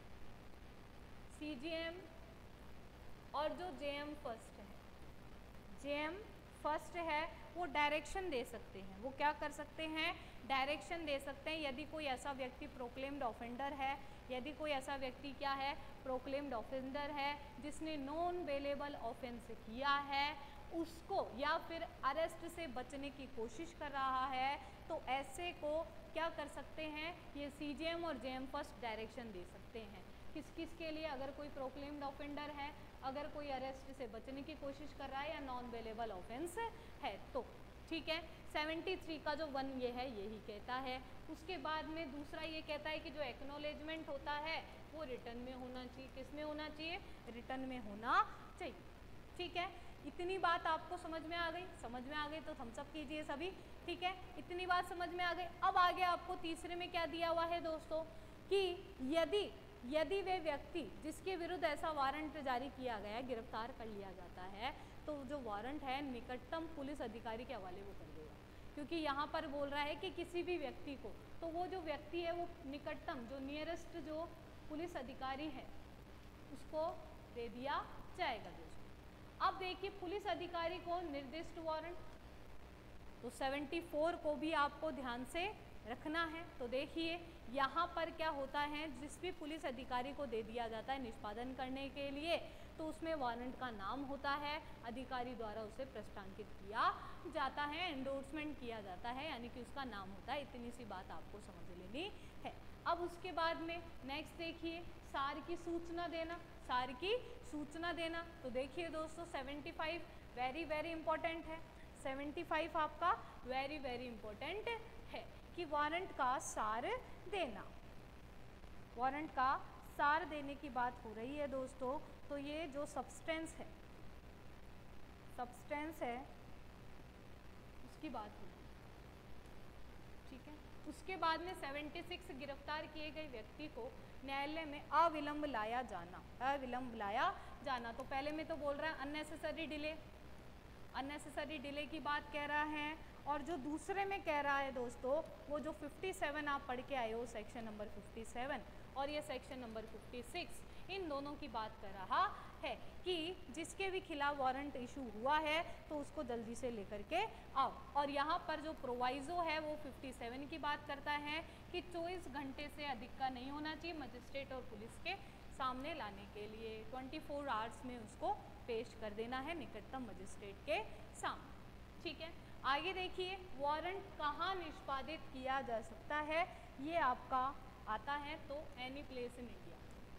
सीजीएम और जो जेएम फर्स्ट है, जेएम फर्स्ट है, वो डायरेक्शन दे सकते हैं। वो क्या कर सकते हैं, डायरेक्शन दे सकते हैं। यदि कोई ऐसा व्यक्ति प्रोक्लेम्ड ऑफेंडर है, यदि कोई ऐसा व्यक्ति क्या है, प्रोक्लेम्ड ऑफेंडर है, जिसने नॉन बेलेबल ऑफेंस किया है, उसको या फिर अरेस्ट से बचने की कोशिश कर रहा है, तो ऐसे को क्या कर सकते हैं, ये सीजीएम और जेएम फर्स्ट डायरेक्शन दे सकते हैं। किस किस के लिए, अगर कोई प्रोक्लेम्ड ऑफेंडर है, अगर कोई अरेस्ट से बचने की कोशिश कर रहा है या नॉन बेलेबल ऑफेंस है तो। ठीक है, तिहत्तर का जो वन ये है यही कहता है। उसके बाद में दूसरा ये कहता है कि जो एक्नॉलेजमेंट होता है वो रिटर्न में होना चाहिए। किस में होना चाहिए, रिटर्न में होना चाहिए। ठीक है, इतनी बात आपको समझ में आ गई, समझ में आ गई तो थम्स अप कीजिए सभी। ठीक है, इतनी बात समझ में आ गई। अब आगे आपको तीसरे में क्या दिया हुआ है दोस्तों कि यदि यदि वे व्यक्ति जिसके विरुद्ध ऐसा वारंट जारी किया गया है, गिरफ्तार कर लिया जाता है, तो जो वारंट है निकटतम पुलिस अधिकारी के हवाले वो कर देगा। क्योंकि यहाँ पर बोल रहा है कि किसी भी व्यक्ति को, तो वो जो व्यक्ति है वो निकटतम जो नियरेस्ट जो पुलिस अधिकारी है उसको दे दिया जाएगा दोस्तों। अब देखिए पुलिस अधिकारी को निर्दिष्ट वारंट, तो चौहत्तर को भी आपको ध्यान से रखना है। तो देखिए यहाँ पर क्या होता है, जिस भी पुलिस अधिकारी को दे दिया जाता है निष्पादन करने के लिए, तो उसमें वारंट का नाम होता है, अधिकारी द्वारा उसे प्रस्तावित किया जाता है, एंडोर्समेंट किया जाता है, यानी कि उसका नाम होता है। इतनी सी बात आपको समझ लेनी है। अब उसके बाद में नेक्स्ट देखिए, सार की सूचना देना, सार की सूचना देना। तो देखिए दोस्तों पचहत्तर वेरी वेरी इंपॉर्टेंट है, पचहत्तर आपका वेरी वेरी इंपॉर्टेंट है कि वारंट का सार देना। वारंट का सार देने की बात हो रही है दोस्तों, तो ये जो सब्सटेंस है, सब्सटेंस है उसकी बात हो रही है। ठीक है, उसके बाद में छिहत्तर गिरफ्तार किए गए व्यक्ति को न्यायालय में अविलंब लाया जाना, अविलंब लाया जाना। तो पहले में तो बोल रहा है अननेसेसरी डिले, अननेसेसरी डिले की बात कह रहा है। और जो दूसरे में कह रहा है दोस्तों, वो जो सत्तावन आप पढ़ के आए हो, सेक्शन नंबर सत्तावन और ये सेक्शन नंबर छप्पन, इन दोनों की बात कर रहा है कि जिसके भी खिलाफ वारंट इशू हुआ है तो उसको जल्दी से लेकर के आओ। और यहाँ पर जो प्रोवाइजो है वो सत्तावन की बात करता है कि चौबीस घंटे से अधिक का नहीं होना चाहिए मजिस्ट्रेट और पुलिस के सामने लाने के लिए, चौबीस आवर्स में उसको पेश कर देना है निकटतम मजिस्ट्रेट के सामने। ठीक है, आगे देखिए वारंट कहाँ निष्पादित किया जा सकता है, ये आपका आता है तो any place in India,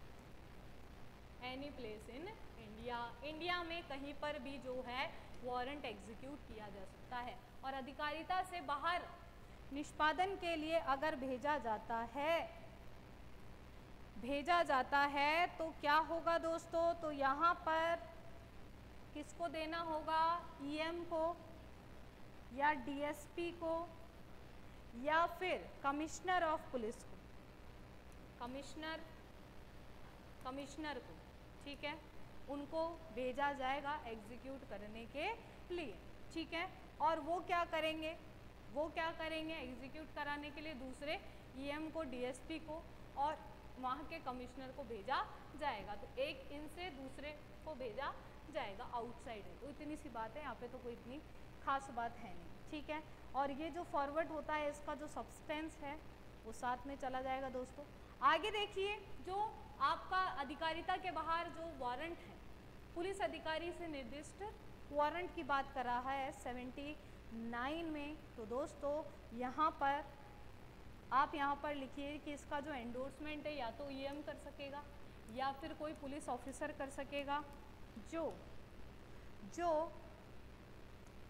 any place in India, India में कहीं पर भी जो है वारंट एग्जीक्यूट किया जा सकता है। और अधिकारिता से बाहर निष्पादन के लिए अगर भेजा जाता है, भेजा जाता है तो क्या होगा दोस्तों, तो यहाँ पर किसको देना होगा, ईएम को या डीएसपी को या फिर कमिश्नर ऑफ पुलिस को, कमिश्नर कमिश्नर को। ठीक है, उनको भेजा जाएगा एग्जीक्यूट करने के लिए। ठीक है, और वो क्या करेंगे, वो क्या करेंगे एग्जीक्यूट कराने के लिए दूसरे ईएम को, डीएसपी को और वहाँ के कमिश्नर को भेजा जाएगा। तो एक इनसे दूसरे को भेजा जाएगा, आउटसाइड है। तो इतनी सी बात है, यहाँ पे तो कोई इतनी खास बात है नहीं। ठीक है, और ये जो फॉरवर्ड होता है इसका जो सब्सटेंस है वो साथ में चला जाएगा दोस्तों। आगे देखिए, जो आपका अधिकारिता के बाहर जो वारंट है, पुलिस अधिकारी से निर्दिष्ट वारंट की बात कर रहा है उन्यासी में। तो दोस्तों यहाँ पर आप यहाँ पर लिखिए कि इसका जो एंडोर्समेंट है या तो ईएम कर सकेगा या फिर कोई पुलिस ऑफिसर कर सकेगा, जो जो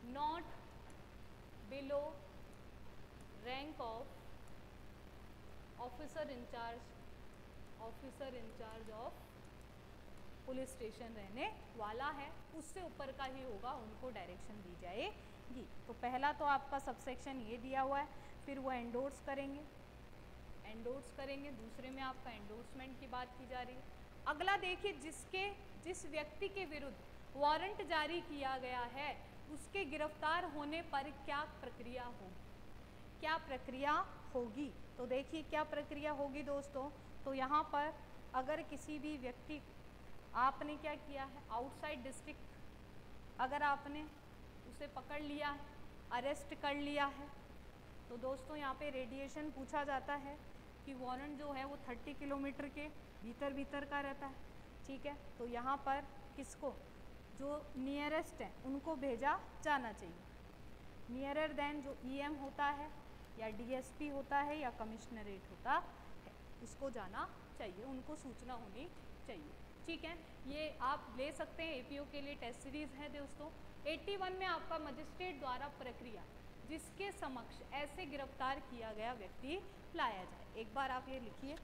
not below rank of officer in charge officer in charge of police station रहने वाला है, उससे ऊपर का ही होगा, उनको डायरेक्शन दी जाएगी। तो पहला तो आपका सबसेक्शन ये दिया हुआ है, फिर वो एंडोर्स करेंगे एंडोर्स करेंगे दूसरे में आपका एंडोर्समेंट की बात की जा रही है। अगला देखिए, जिसके जिस व्यक्ति के विरुद्ध वारंट जारी किया गया है उसके गिरफ्तार होने पर क्या प्रक्रिया होगी, क्या प्रक्रिया होगी। तो देखिए क्या प्रक्रिया होगी दोस्तों। तो यहाँ पर अगर किसी भी व्यक्ति, आपने क्या किया है, आउटसाइड डिस्ट्रिक्ट अगर आपने उसे पकड़ लिया है, अरेस्ट कर लिया है, तो दोस्तों यहाँ पे रेडिएशन पूछा जाता है कि वारंट जो है वो तीस किलोमीटर के भीतर भीतर का रहता है, ठीक है। तो यहाँ पर किसको, जो नियरेस्ट है उनको भेजा जाना चाहिए। नियरर देन जो ईएम होता है या डीएसपी होता है या कमिश्नरेट होता है, उसको जाना चाहिए, उनको सूचना होनी चाहिए, ठीक है। ये आप ले सकते हैं, एपीओ के लिए टेस्ट सीरीज़ है दोस्तों। इक्यासी में आपका मजिस्ट्रेट द्वारा प्रक्रिया, जिसके समक्ष ऐसे गिरफ्तार किया गया व्यक्ति लाया जाए। एक बार आप ये लिखिए,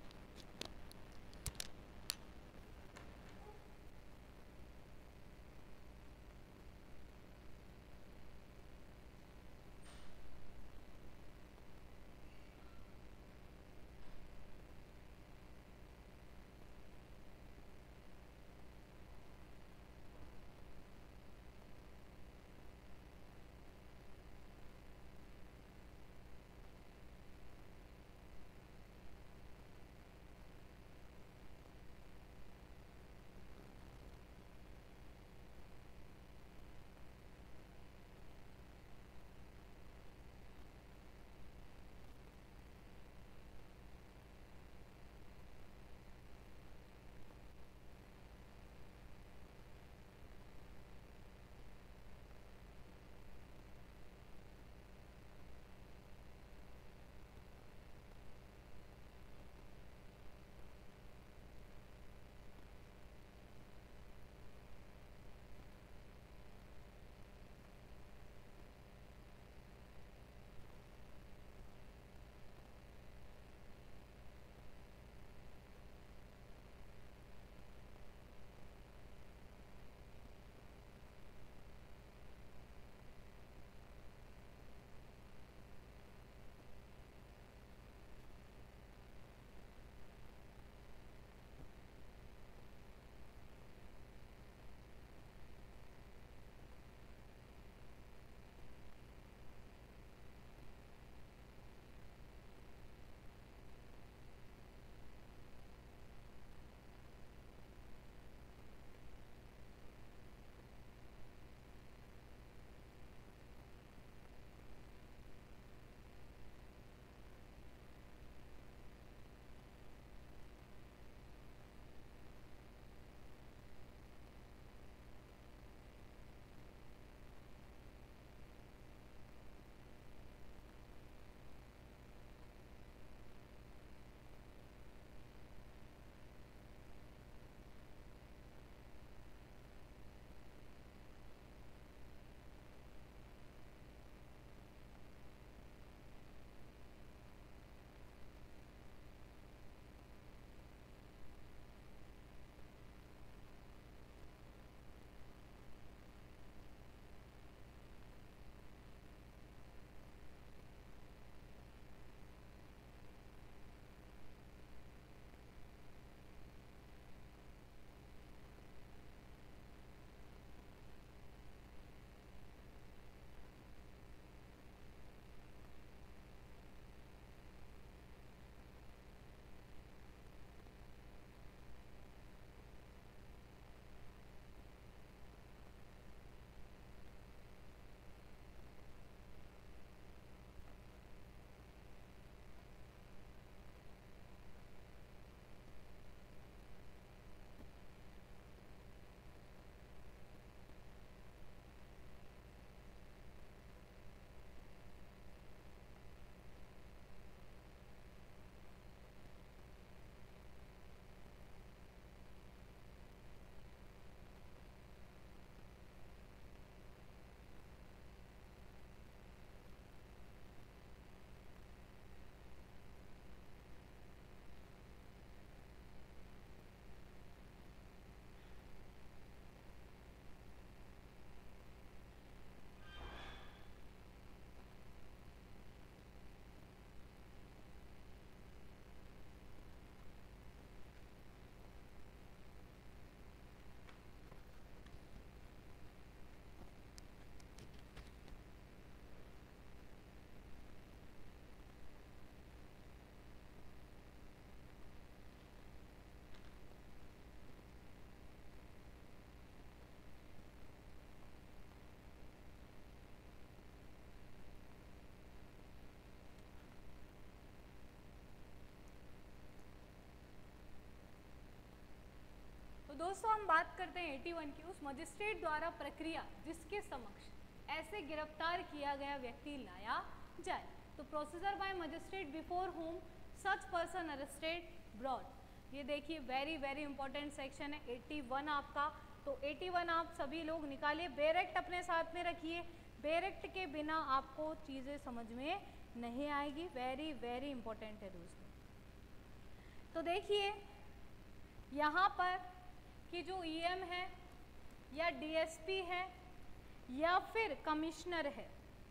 दोस्तों हम बात करते हैं इक्यासी की, उस मजिस्ट्रेट द्वारा प्रक्रिया जिसके समक्ष ऐसे गिरफ्तार किया गया व्यक्ति लाया जाए। तो procedure by magistrate before whom such person arrested brought. ये देखिए वेरी वेरी इंपॉर्टेंट सेक्शन है इक्यासी आपका। तो इक्यासी आप सभी लोग निकालिए, बेरेक्ट अपने साथ में रखिए, बेरेक्ट के बिना आपको चीज़ें समझ में नहीं आएगी। वेरी वेरी इंपॉर्टेंट है दोस्तों। तो देखिए यहाँ पर कि जो ईएम है या डीएसपी है या फिर कमिश्नर है,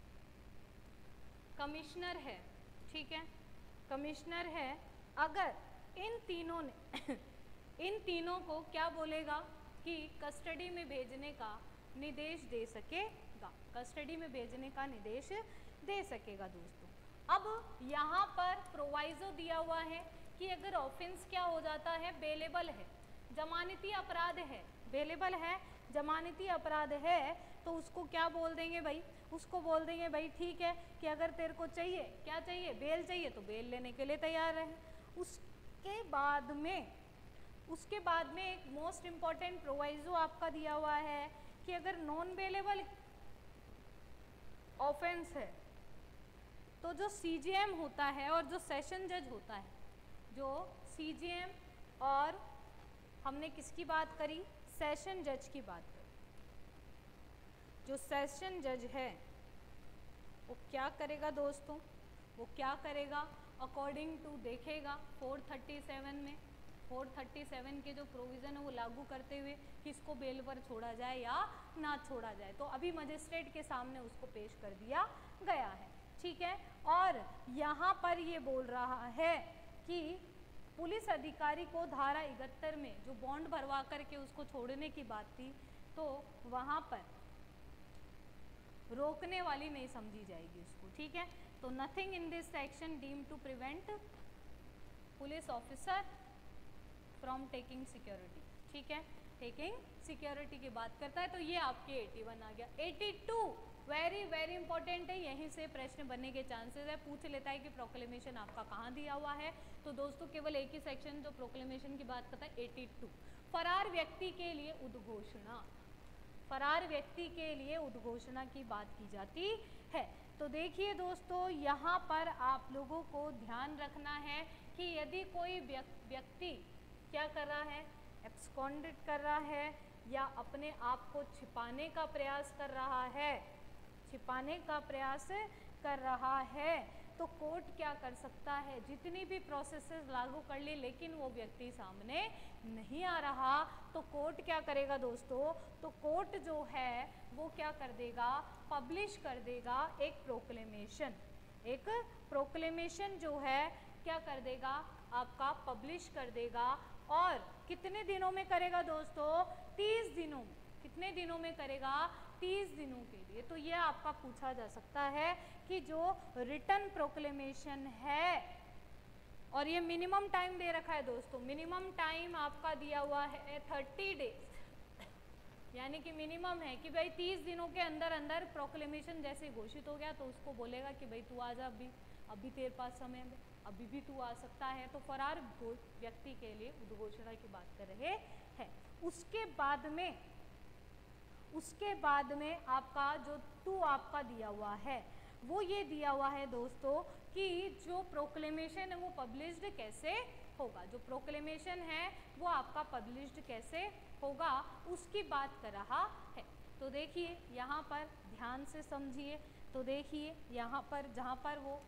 कमिश्नर है, ठीक है, कमिश्नर है, अगर इन तीनों ने इन तीनों को क्या बोलेगा कि कस्टडी में भेजने का निर्देश दे सकेगा, कस्टडी में भेजने का निर्देश दे सकेगा दोस्तों। अब यहाँ पर प्रोवाइजो दिया हुआ है कि अगर ऑफेंस क्या हो जाता है, बेलेबल है, जमानती अपराध है, बेलेबल है, जमानती अपराध है, तो उसको क्या बोल देंगे भाई, उसको बोल देंगे भाई ठीक है कि अगर तेरे को चाहिए, क्या चाहिए, बेल चाहिए, तो बेल लेने के लिए तैयार रहे। उसके बाद में उसके बाद में एक मोस्ट इम्पॉर्टेंट प्रोवाइजो आपका दिया हुआ है कि अगर नॉन बेलेबल ऑफेंस है तो जो सीजीएम होता है और जो सेशन जज होता है, जो सीजीएम और हमने किसकी बात करी, सेशन जज की बात करी, जो सेशन जज है वो क्या करेगा दोस्तों, वो क्या करेगा अकॉर्डिंग टू देखेगा चार सौ सैंतीस में, चार सौ सैंतीस के जो प्रोविज़न है वो लागू करते हुए किसको बेल पर छोड़ा जाए या ना छोड़ा जाए। तो अभी मजिस्ट्रेट के सामने उसको पेश कर दिया गया है, ठीक है। और यहाँ पर ये बोल रहा है कि पुलिस अधिकारी को धारा इकहत्तर में जो बॉन्ड भरवा करके उसको छोड़ने की बात थी, तो वहाँ पर रोकने वाली नहीं समझी जाएगी उसको, ठीक है। तो nothing in this section deem to prevent police officer from taking security, ठीक है, टेकिंग सिक्योरिटी की बात करता है। तो ये आपके इक्यासी आ गया। बयासी वेरी वेरी इंपॉर्टेंट है, यहीं से प्रश्न बनने के चांसेस है। पूछ लेता है कि प्रोक्लेमेशन आपका कहाँ दिया हुआ है, तो दोस्तों केवल एक ही सेक्शन जो प्रोक्लेमेशन की बात करता है बयासी। फरार व्यक्ति के लिए उद्घोषणा, फरार व्यक्ति के लिए उद्घोषणा की बात की जाती है। तो देखिए दोस्तों यहाँ पर आप लोगों को ध्यान रखना है कि यदि कोई व्यक्ति क्या कर रहा है, एब्सकॉन्डेड कर रहा है या अपने आप को छिपाने का प्रयास कर रहा है, छिपाने का प्रयास कर रहा है, तो कोर्ट क्या कर सकता है, जितनी भी प्रोसेसेस लागू कर ली लेकिन वो व्यक्ति सामने नहीं आ रहा, तो कोर्ट क्या करेगा दोस्तों, तो कोर्ट जो है वो क्या कर देगा, पब्लिश कर देगा एक प्रोक्लेमेशन, एक प्रोक्लेमेशन जो है क्या कर देगा, आपका पब्लिश कर देगा। और कितने दिनों में करेगा दोस्तों, तीस दिनों में। कितने दिनों में करेगा, तीस दिनों के लिए। तो ये आपका पूछा जा सकता है कि जो रिटन प्रोक्लेमेशन है, और ये मिनिमम टाइम दे रखा है दोस्तों, मिनिमम टाइम आपका दिया हुआ है थर्टी डेज, यानी कि मिनिमम है कि भाई तीस दिनों के अंदर अंदर प्रोक्लेमेशन जैसे घोषित हो गया तो उसको बोलेगा कि भाई तू आ जा, अभी अभी तेरे पास समय है, अभी भी तू आ सकता है। तो फरार व्यक्ति के लिए उद्घोषणा की बात कर रहे हैं। उसके बाद में उसके बाद में आपका जो टू आपका दिया हुआ है वो ये दिया हुआ है दोस्तों कि जो प्रोक्लेमेशन है वो पब्लिश्ड कैसे होगा, जो प्रोक्लेमेशन है वो आपका पब्लिश्ड कैसे होगा उसकी बात कर रहा है। तो देखिए यहाँ पर ध्यान से समझिए। तो देखिए यहाँ पर जहाँ पर वो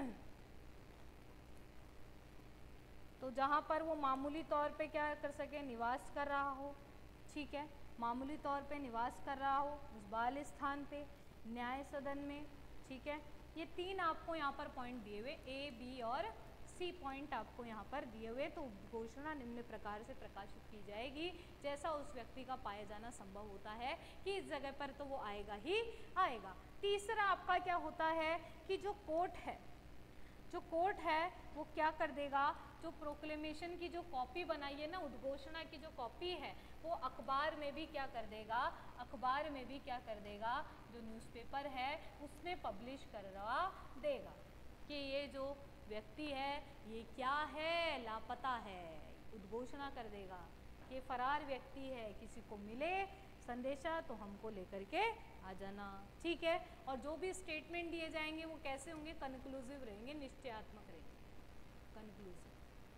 तो जहाँ पर वो मामूली तौर पे क्या कर सके, निवास कर रहा हो, ठीक है, मामूली तौर पे निवास कर रहा हो उस बाल स्थान पे, न्याय सदन में, ठीक है। ये तीन आपको यहाँ पर पॉइंट दिए हुए, ए बी और सी पॉइंट आपको यहाँ पर दिए हुए। तो घोषणा निम्न प्रकार से प्रकाशित की जाएगी जैसा उस व्यक्ति का पाया जाना संभव होता है कि इस जगह पर तो वो आएगा ही आएगा। तीसरा आपका क्या होता है कि जो कोर्ट है, जो कोर्ट है वो क्या कर देगा, जो प्रोक्लेमेशन की जो कॉपी बनाई है ना, उद्घोषणा की जो कॉपी है वो अखबार में भी क्या कर देगा, अखबार में भी क्या कर देगा, जो न्यूज़पेपर है उसमें पब्लिश करवा देगा कि ये जो व्यक्ति है ये क्या है, लापता है, उद्घोषणा कर देगा कि फरार व्यक्ति है, किसी को मिले संदेशा तो हमको लेकर के आ जाना, ठीक है। और जो भी स्टेटमेंट दिए जाएंगे वो कैसे होंगे, कंक्लूसिव रहेंगे, निश्चयात्मक रहेंगे, कंक्लूसिव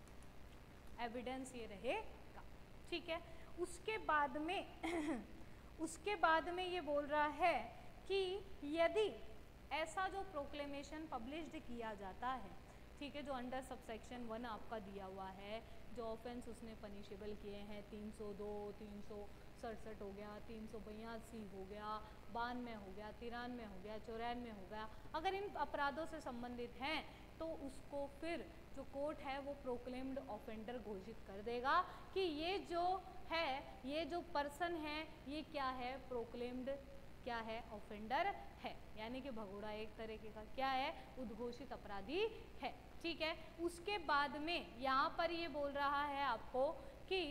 एविडेंस ये रहेगा, ठीक है। उसके बाद में उसके बाद में ये बोल रहा है कि यदि ऐसा जो प्रोक्लेमेशन पब्लिश्ड किया जाता है, ठीक है, जो अंडर सबसेक्शन वन आपका दिया हुआ है, जो ऑफेंस उसने पनिशेबल किए हैं तीन सौ दो, तीन सौ सड़सठ हो गया, तीन सौ बयासी हो गया, बानवे हो गया, तिरानवे हो गया, चौरानवे हो गया, अगर इन अपराधों से संबंधित हैं तो उसको फिर जो कोर्ट है वो प्रोक्लेम्ड ऑफेंडर घोषित कर देगा कि ये जो है, ये जो पर्सन है, ये क्या है, प्रोक्लेम्ड क्या है, ऑफेंडर है, यानी कि भगोड़ा एक तरीके का क्या है, उद्घोषित अपराधी है, ठीक है। उसके बाद में यहाँ पर ये बोल रहा है आपको कि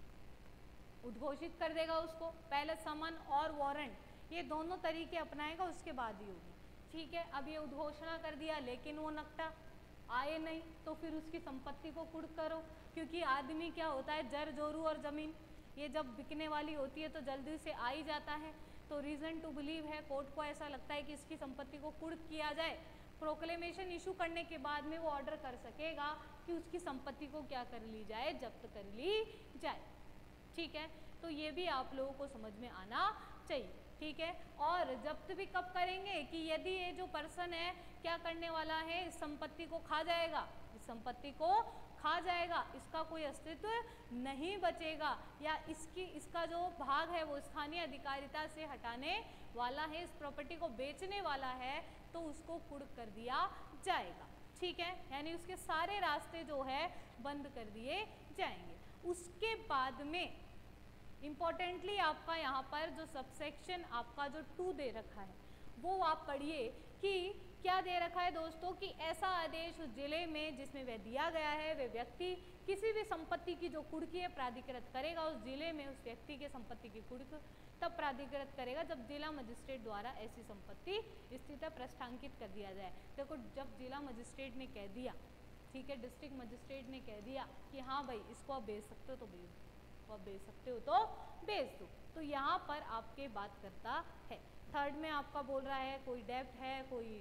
उद्घोषित कर देगा उसको, पहले समन और वारंट ये दोनों तरीके अपनाएगा, उसके बाद ही होगी, ठीक है। अब ये उद्घोषणा कर दिया लेकिन वो नकटा आए नहीं, तो फिर उसकी संपत्ति को कुर्क करो, क्योंकि आदमी क्या होता है, जर जोरू और ज़मीन ये जब बिकने वाली होती है तो जल्दी से आ ही जाता है, तो रीज़न टू बिलीव है, कोर्ट को ऐसा लगता है कि इसकी संपत्ति को कुर्क किया जाए, प्रोक्लेमेशन इशू करने के बाद में वो ऑर्डर कर सकेगा कि उसकी संपत्ति को क्या कर ली जाए, जब्त कर ली जाए, ठीक है। तो ये भी आप लोगों को समझ में आना चाहिए, ठीक है। और जब्त भी कब करेंगे कि यदि ये जो पर्सन है क्या करने वाला है, इस संपत्ति को खा जाएगा, इस संपत्ति को खा जाएगा, इसका कोई अस्तित्व नहीं बचेगा, या इसकी इसका जो भाग है वो स्थानीय अधिकारिता से हटाने वाला है, इस प्रॉपर्टी को बेचने वाला है, तो उसको कुर्क कर दिया जाएगा, ठीक है। यानी उसके सारे रास्ते जो है बंद कर दिए जाएंगे। उसके बाद में इम्पॉर्टेंटली आपका यहाँ पर जो सबसेक्शन आपका जो टू दे रखा है वो आप पढ़िए कि क्या दे रखा है दोस्तों, कि ऐसा आदेश उस जिले में जिसमें वह दिया गया है, वह व्यक्ति किसी भी संपत्ति की जो कुर्की है प्राधिकृत करेगा, उस जिले में उस व्यक्ति के संपत्ति की कुर्क तब प्राधिकृत करेगा जब जिला मजिस्ट्रेट द्वारा ऐसी संपत्ति स्थिति प्रस्थांकित कर दिया जाए। देखो, जब जिला मजिस्ट्रेट ने कह दिया, ठीक है, डिस्ट्रिक्ट मजिस्ट्रेट ने कह दिया कि हाँ भाई इसको आप बेच सकते हो तो बेच दो, आप बेच सकते हो तो बेच दो, तो यहाँ पर आपके बात करता है। थर्ड में आपका बोल रहा है कोई डेब्ट है, कोई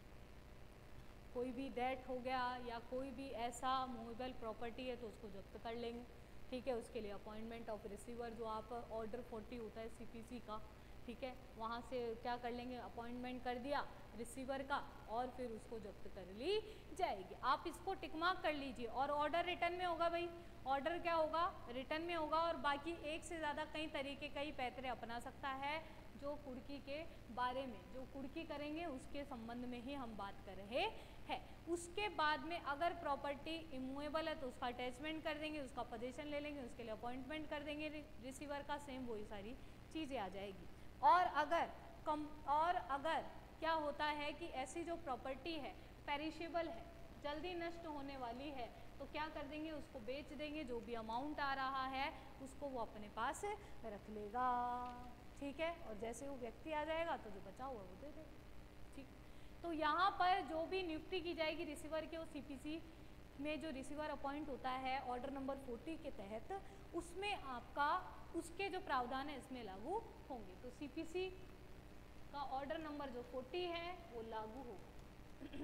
कोई भी डेट हो गया या कोई भी ऐसा मूवेबल प्रॉपर्टी है तो उसको जब्त कर लेंगे, ठीक है। उसके लिए अपॉइंटमेंट ऑफ रिसीवर जो आप ऑर्डर फोर्टी होता है सीपीसी का, ठीक है, वहाँ से क्या कर लेंगे, अपॉइंटमेंट कर दिया रिसीवर का और फिर उसको जब्त कर ली जाएगी। आप इसको टिक मार्क कर लीजिए। और ऑर्डर रिटर्न में होगा भाई, ऑर्डर क्या होगा, रिटर्न में होगा। और बाकी एक से ज़्यादा कई तरीके कई पैतरे अपना सकता है जो कुर्की के बारे में, जो कुर्की करेंगे उसके संबंध में ही हम बात कर रहे हैं। उसके बाद में अगर प्रॉपर्टी इमूवेबल है तो उसका अटैचमेंट कर देंगे, उसका पोजीशन ले लेंगे, उसके लिए अपॉइंटमेंट कर देंगे रिसीवर का, सेम वही सारी चीज़ें आ जाएगी। और अगर कम और अगर क्या होता है कि ऐसी जो प्रॉपर्टी है पेरिशेबल है, जल्दी नष्ट होने वाली है, तो क्या कर देंगे, उसको बेच देंगे, जो भी अमाउंट आ रहा है उसको वो अपने पास रख लेगा, ठीक है। और जैसे वो व्यक्ति आ जाएगा तो जो बचा हुआ वो दे देगा, ठीक। तो यहाँ पर जो भी नियुक्ति की जाएगी रिसीवर के, वो सीपीसी में जो रिसीवर अपॉइंट होता है ऑर्डर नंबर फोर्टी के तहत, उसमें आपका उसके जो प्रावधान है इसमें लागू होंगे। तो सीपीसी का ऑर्डर नंबर जो फोर्टी है वो लागू होगा।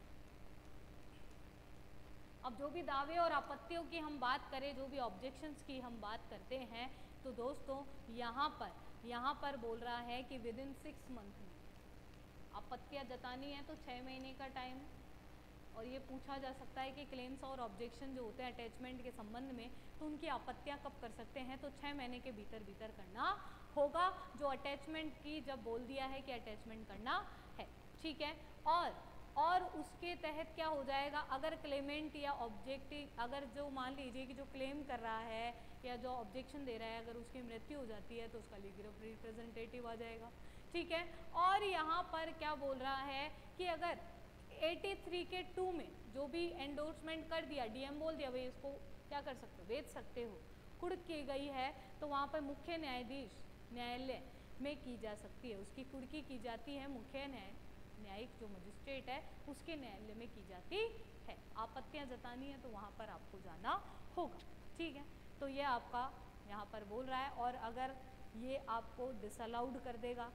अब जो भी दावे और आपत्तियों की हम बात करें, जो भी ऑब्जेक्शंस की हम बात करते हैं, तो दोस्तों यहाँ पर यहाँ पर बोल रहा है कि विद इन सिक्स मंथ में आपत्तियाँ जतानी है तो छः महीने का टाइम। और ये पूछा जा सकता है कि क्लेम्स और ऑब्जेक्शन जो होते हैं अटैचमेंट के संबंध में, तो उनकी आपत्तियाँ कब कर सकते हैं, तो छः महीने के भीतर भीतर करना होगा, जो अटैचमेंट की जब बोल दिया है कि अटैचमेंट करना है, ठीक है। और और उसके तहत क्या हो जाएगा, अगर क्लेमेंट या ऑब्जेक्टिव, अगर जो मान लीजिए कि जो क्लेम कर रहा है या जो ऑब्जेक्शन दे रहा है, अगर उसकी मृत्यु हो जाती है तो उसका लीगल रिप्रेजेंटेटिव आ जाएगा, ठीक है। और यहाँ पर क्या बोल रहा है कि अगर तिरासी के टू में जो भी एंडोर्समेंट कर दिया, डीएम बोल दिया भाई इसको क्या कर सकते हो, बेच सकते हो, कुर्क की गई है, तो वहाँ पर मुख्य न्यायाधीश न्यायालय में की जा सकती है, उसकी कुर्की की जाती है, मुख्य न्याय न्यायिक जो मजिस्ट्रेट है उसके न्यायालय में की जाती है। आपत्तियां जतानी है तो वहाँ पर आपको जाना होगा, ठीक है। तो ये आपका यहाँ पर बोल रहा है। और अगर ये आपको डिसअलाउड कर देगा,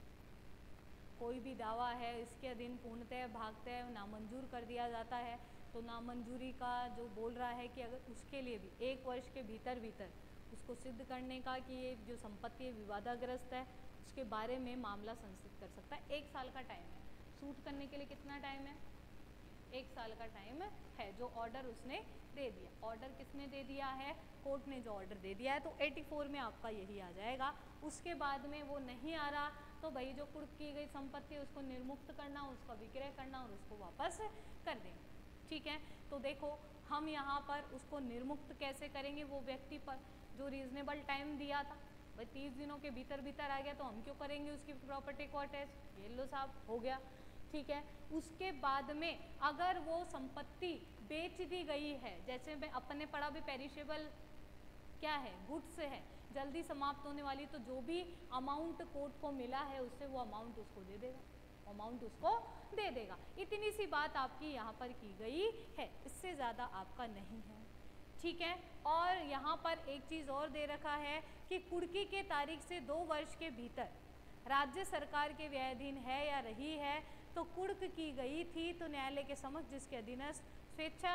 कोई भी दावा है इसके अधीन पूर्णतः भागतः नामंजूर कर दिया जाता है, तो नामंजूरी का जो बोल रहा है कि अगर उसके लिए भी एक वर्ष के भीतर भीतर उसको सिद्ध करने का कि ये जो संपत्ति है विवादाग्रस्त है, उसके बारे में मामला संस्थित कर सकता है। एक साल का टाइम है, सूट करने के लिए कितना टाइम है? एक साल का टाइम है जो ऑर्डर उसने दे दिया। ऑर्डर किसने दे दिया है? कोर्ट ने जो ऑर्डर दे दिया है। तो चौरासी में आपका यही आ जाएगा। उसके बाद में वो नहीं आ रहा तो भाई जो कुर्क की गई संपत्ति है उसको निर्मुक्त करना, उसका विक्रय करना और उसको वापस कर देना। ठीक है, तो देखो हम यहाँ पर उसको निर्मुक्त कैसे करेंगे? वो व्यक्ति पर जो रीजनेबल टाइम दिया था, भाई तीस दिनों के भीतर भीतर आ गया तो हम क्यों करेंगे उसकी प्रॉपर्टी को अटैच? ये लो साहब हो गया। ठीक है, उसके बाद में अगर वो संपत्ति बेच दी गई है, जैसे मैं अपने पढ़ा भी पेरिशेबल क्या है? गुड्स है, जल्दी समाप्त होने वाली, तो जो भी अमाउंट कोर्ट को मिला है उससे वो अमाउंट उसको दे देगा, अमाउंट उसको दे देगा। इतनी सी बात आपकी यहाँ पर की गई है, इससे ज़्यादा आपका नहीं है। ठीक है, और यहाँ पर एक चीज़ और दे रखा है कि कुर्की के तारीख से दो वर्ष के भीतर राज्य सरकार के व्ययाधीन है या रही है, तो कुर्क की गई थी तो न्यायालय के समक्ष जिसके अधीनस्थ स्वेच्छा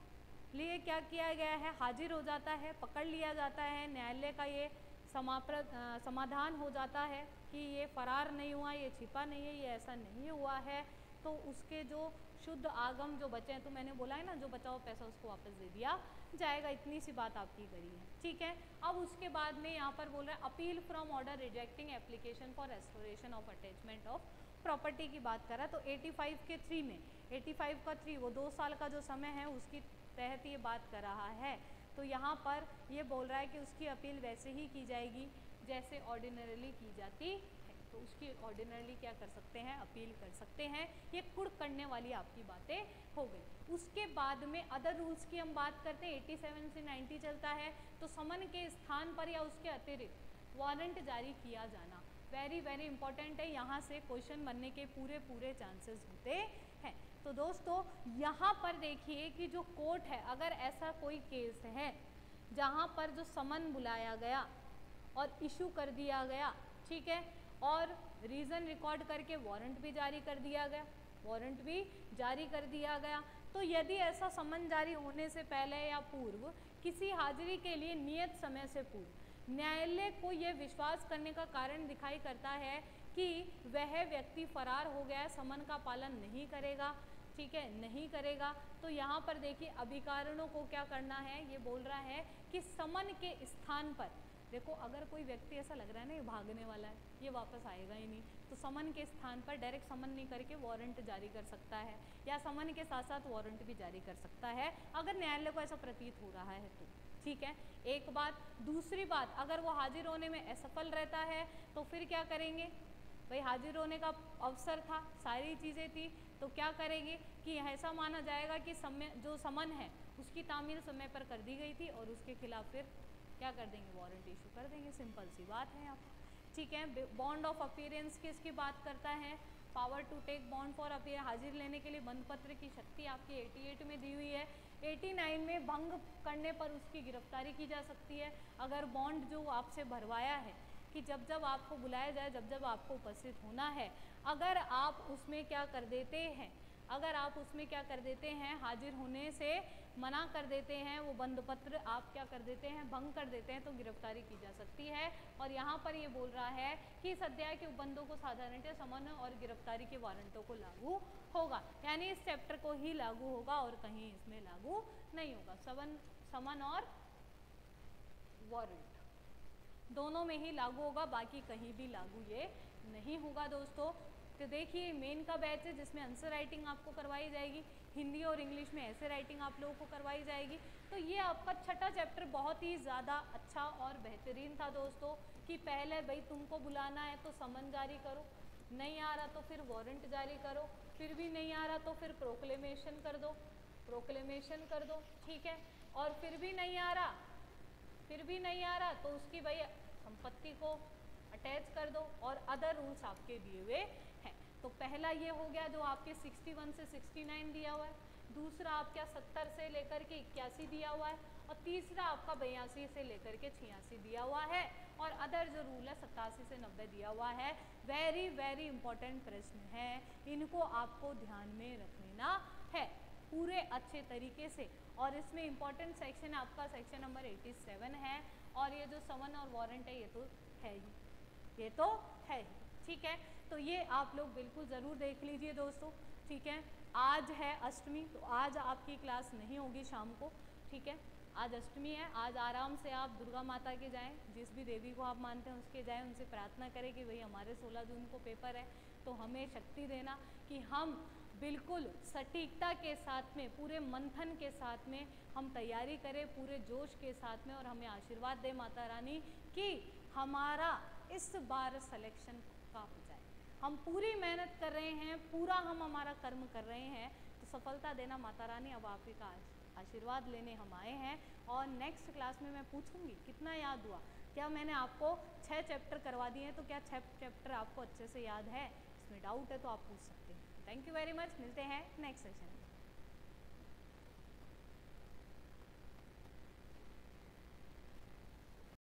लिए क्या किया गया है? हाजिर हो जाता है, पकड़ लिया जाता है। न्यायालय का ये समाप्त समाधान हो जाता है कि ये फरार नहीं हुआ, ये छिपा नहीं है, ये ऐसा नहीं हुआ है, तो उसके जो शुद्ध आगम जो बचे हैं, तो मैंने बोला है ना जो बचा हुआ पैसा उसको वापस दे दिया जाएगा। इतनी सी बात आपकी करी है। ठीक है, अब उसके बाद में यहाँ पर बोल रहा है appeal from order rejecting application for restoration of attachment of property की बात करा तो पचासी के थ्री में पचासी का थ्री वो दो साल का जो समय है उसकी तहत ये बात कर रहा है। तो यहाँ पर ये बोल रहा है कि उसकी अपील वैसे ही की जाएगी जैसे ऑर्डिनरली की जाती है, तो उसकी ऑर्डिनरली क्या कर सकते हैं? अपील कर सकते हैं। ये कुर्क करने वाली आपकी बातें हो गई। उसके बाद में अदर रूल्स की हम बात करते हैं। सत्तासी से नब्बे चलता है, तो समन के स्थान पर या उसके अतिरिक्त वारंट जारी किया जाना वेरी वेरी इंपॉर्टेंट है। यहाँ से क्वेश्चन बनने के पूरे पूरे चांसेस होते हैं। तो दोस्तों यहाँ पर देखिए कि जो कोर्ट है, अगर ऐसा कोई केस है जहाँ पर जो समन बुलाया गया और इशू कर दिया गया, ठीक है, और रीज़न रिकॉर्ड करके वारंट भी जारी कर दिया गया, वारंट भी जारी कर दिया गया, तो यदि ऐसा समन जारी होने से पहले या पूर्व किसी हाजिरी के लिए नियत समय से पूर्व न्यायालय को यह विश्वास करने का कारण दिखाई करता है कि वह व्यक्ति फरार हो गया, समन का पालन नहीं करेगा, ठीक है, नहीं करेगा, तो यहाँ पर देखिए अभिकारणों को क्या करना है? ये बोल रहा है कि समन के स्थान पर देखो, अगर कोई व्यक्ति ऐसा लग रहा है ना ये भागने वाला है, ये वापस आएगा ही नहीं, तो समन के स्थान पर डायरेक्ट समन नहीं करके वारंट जारी कर सकता है, या समन के साथ साथ वारंट भी जारी कर सकता है अगर न्यायालय को ऐसा प्रतीत हो रहा है तो। ठीक है, एक बात। दूसरी बात, अगर वो हाजिर होने में असफल रहता है तो फिर क्या करेंगे? भाई हाजिर होने का अवसर था, सारी चीज़ें थी, तो क्या करेंगे कि ऐसा माना जाएगा कि समय जो समन है उसकी तामील समय पर कर दी गई थी और उसके खिलाफ फिर क्या कर देंगे? वारंट इशू कर देंगे। सिंपल सी बात है यहाँ पर। ठीक है, बॉन्ड ऑफ अपीयरेंस की इसकी बात करता है। Power to take bond for appear, हाजिर लेने के लिए बंद पत्र की शक्ति आपकी अट्ठासी में दी हुई है। नवासी में भंग करने पर उसकी गिरफ्तारी की जा सकती है। अगर बॉन्ड जो आपसे भरवाया है कि जब जब आपको बुलाया जाए, जब जब आपको उपस्थित होना है, अगर आप उसमें क्या कर देते हैं, अगर आप उसमें क्या कर देते हैं, हाजिर होने से मना कर देते हैं, वो बंद पत्र आप क्या कर देते हैं? भंग कर देते हैं, तो गिरफ्तारी की जा सकती है। और यहाँ पर ये बोल रहा है कि इस अध्याय के उपबंधों को साधारणतः समन और गिरफ्तारी के वारंटों को लागू होगा, यानी इस चैप्टर को ही लागू होगा और कहीं इसमें लागू नहीं होगा। समन समन और वारंट दोनों में ही लागू होगा, बाकी कहीं भी लागू ये नहीं होगा दोस्तों। तो देखिए मेन का बैच है जिसमें आंसर राइटिंग आपको करवाई जाएगी, हिंदी और इंग्लिश में ऐसे राइटिंग आप लोगों को करवाई जाएगी। तो ये आपका छठा चैप्टर बहुत ही ज़्यादा अच्छा और बेहतरीन था दोस्तों, कि पहले भाई तुमको बुलाना है तो समन जारी करो, नहीं आ रहा तो फिर वारंट जारी करो, फिर भी नहीं आ रहा तो फिर प्रोक्लेमेशन कर दो, प्रोक्लेमेशन कर दो, ठीक है, और फिर भी नहीं आ रहा, फिर भी नहीं आ रहा तो उसकी भाई संपत्ति को अटैच कर दो, और अदर रूल्स आपके दिए हुए हैं। तो पहला ये हो गया जो आपके इकसठ से उनहत्तर दिया हुआ है। दूसरा आपका सत्तर से लेकर के इक्यासी दिया हुआ है और तीसरा आपका बयासी से लेकर के छियासी दिया हुआ है और अदर जो रूल है सत्तासी से नब्बे दिया हुआ है। वेरी वेरी इंपॉर्टेंट प्रश्न है, इनको आपको ध्यान में रख लेना है पूरे अच्छे तरीके से। और इसमें इंपॉर्टेंट सेक्शन आपका सेक्शन नंबर सत्तासी है और ये जो समन और वारंट है ये तो है ही, ये तो है ही, ठीक है। तो ये आप लोग बिल्कुल ज़रूर देख लीजिए दोस्तों, ठीक है। आज है अष्टमी, तो आज आपकी क्लास नहीं होगी शाम को, ठीक है। आज अष्टमी है, आज आराम से आप दुर्गा माता के जाएं, जिस भी देवी को आप मानते हैं उसके जाएं, उनसे प्रार्थना करें कि भाई हमारे सोलह जून को पेपर है, तो हमें शक्ति देना कि हम बिल्कुल सटीकता के साथ में, पूरे मंथन के साथ में हम तैयारी करें, पूरे जोश के साथ में, और हमें आशीर्वाद दे माता रानी कि हमारा इस बार सिलेक्शन का हो जाए। हम पूरी मेहनत कर रहे हैं, पूरा हम हमारा कर्म कर रहे हैं, तो सफलता देना माता रानी। अब आप ही का आशीर्वाद लेने हम आए हैं और नेक्स्ट क्लास में मैं पूछूंगी कितना याद हुआ। क्या मैंने आपको छः चैप्टर करवा दिए हैं, तो क्या छः चैप्टर आपको अच्छे से याद है? इसमें डाउट है तो आप पूछ सकते हैं। थैंक यू वेरी मच, मिलते हैं नेक्स्ट सेशन में।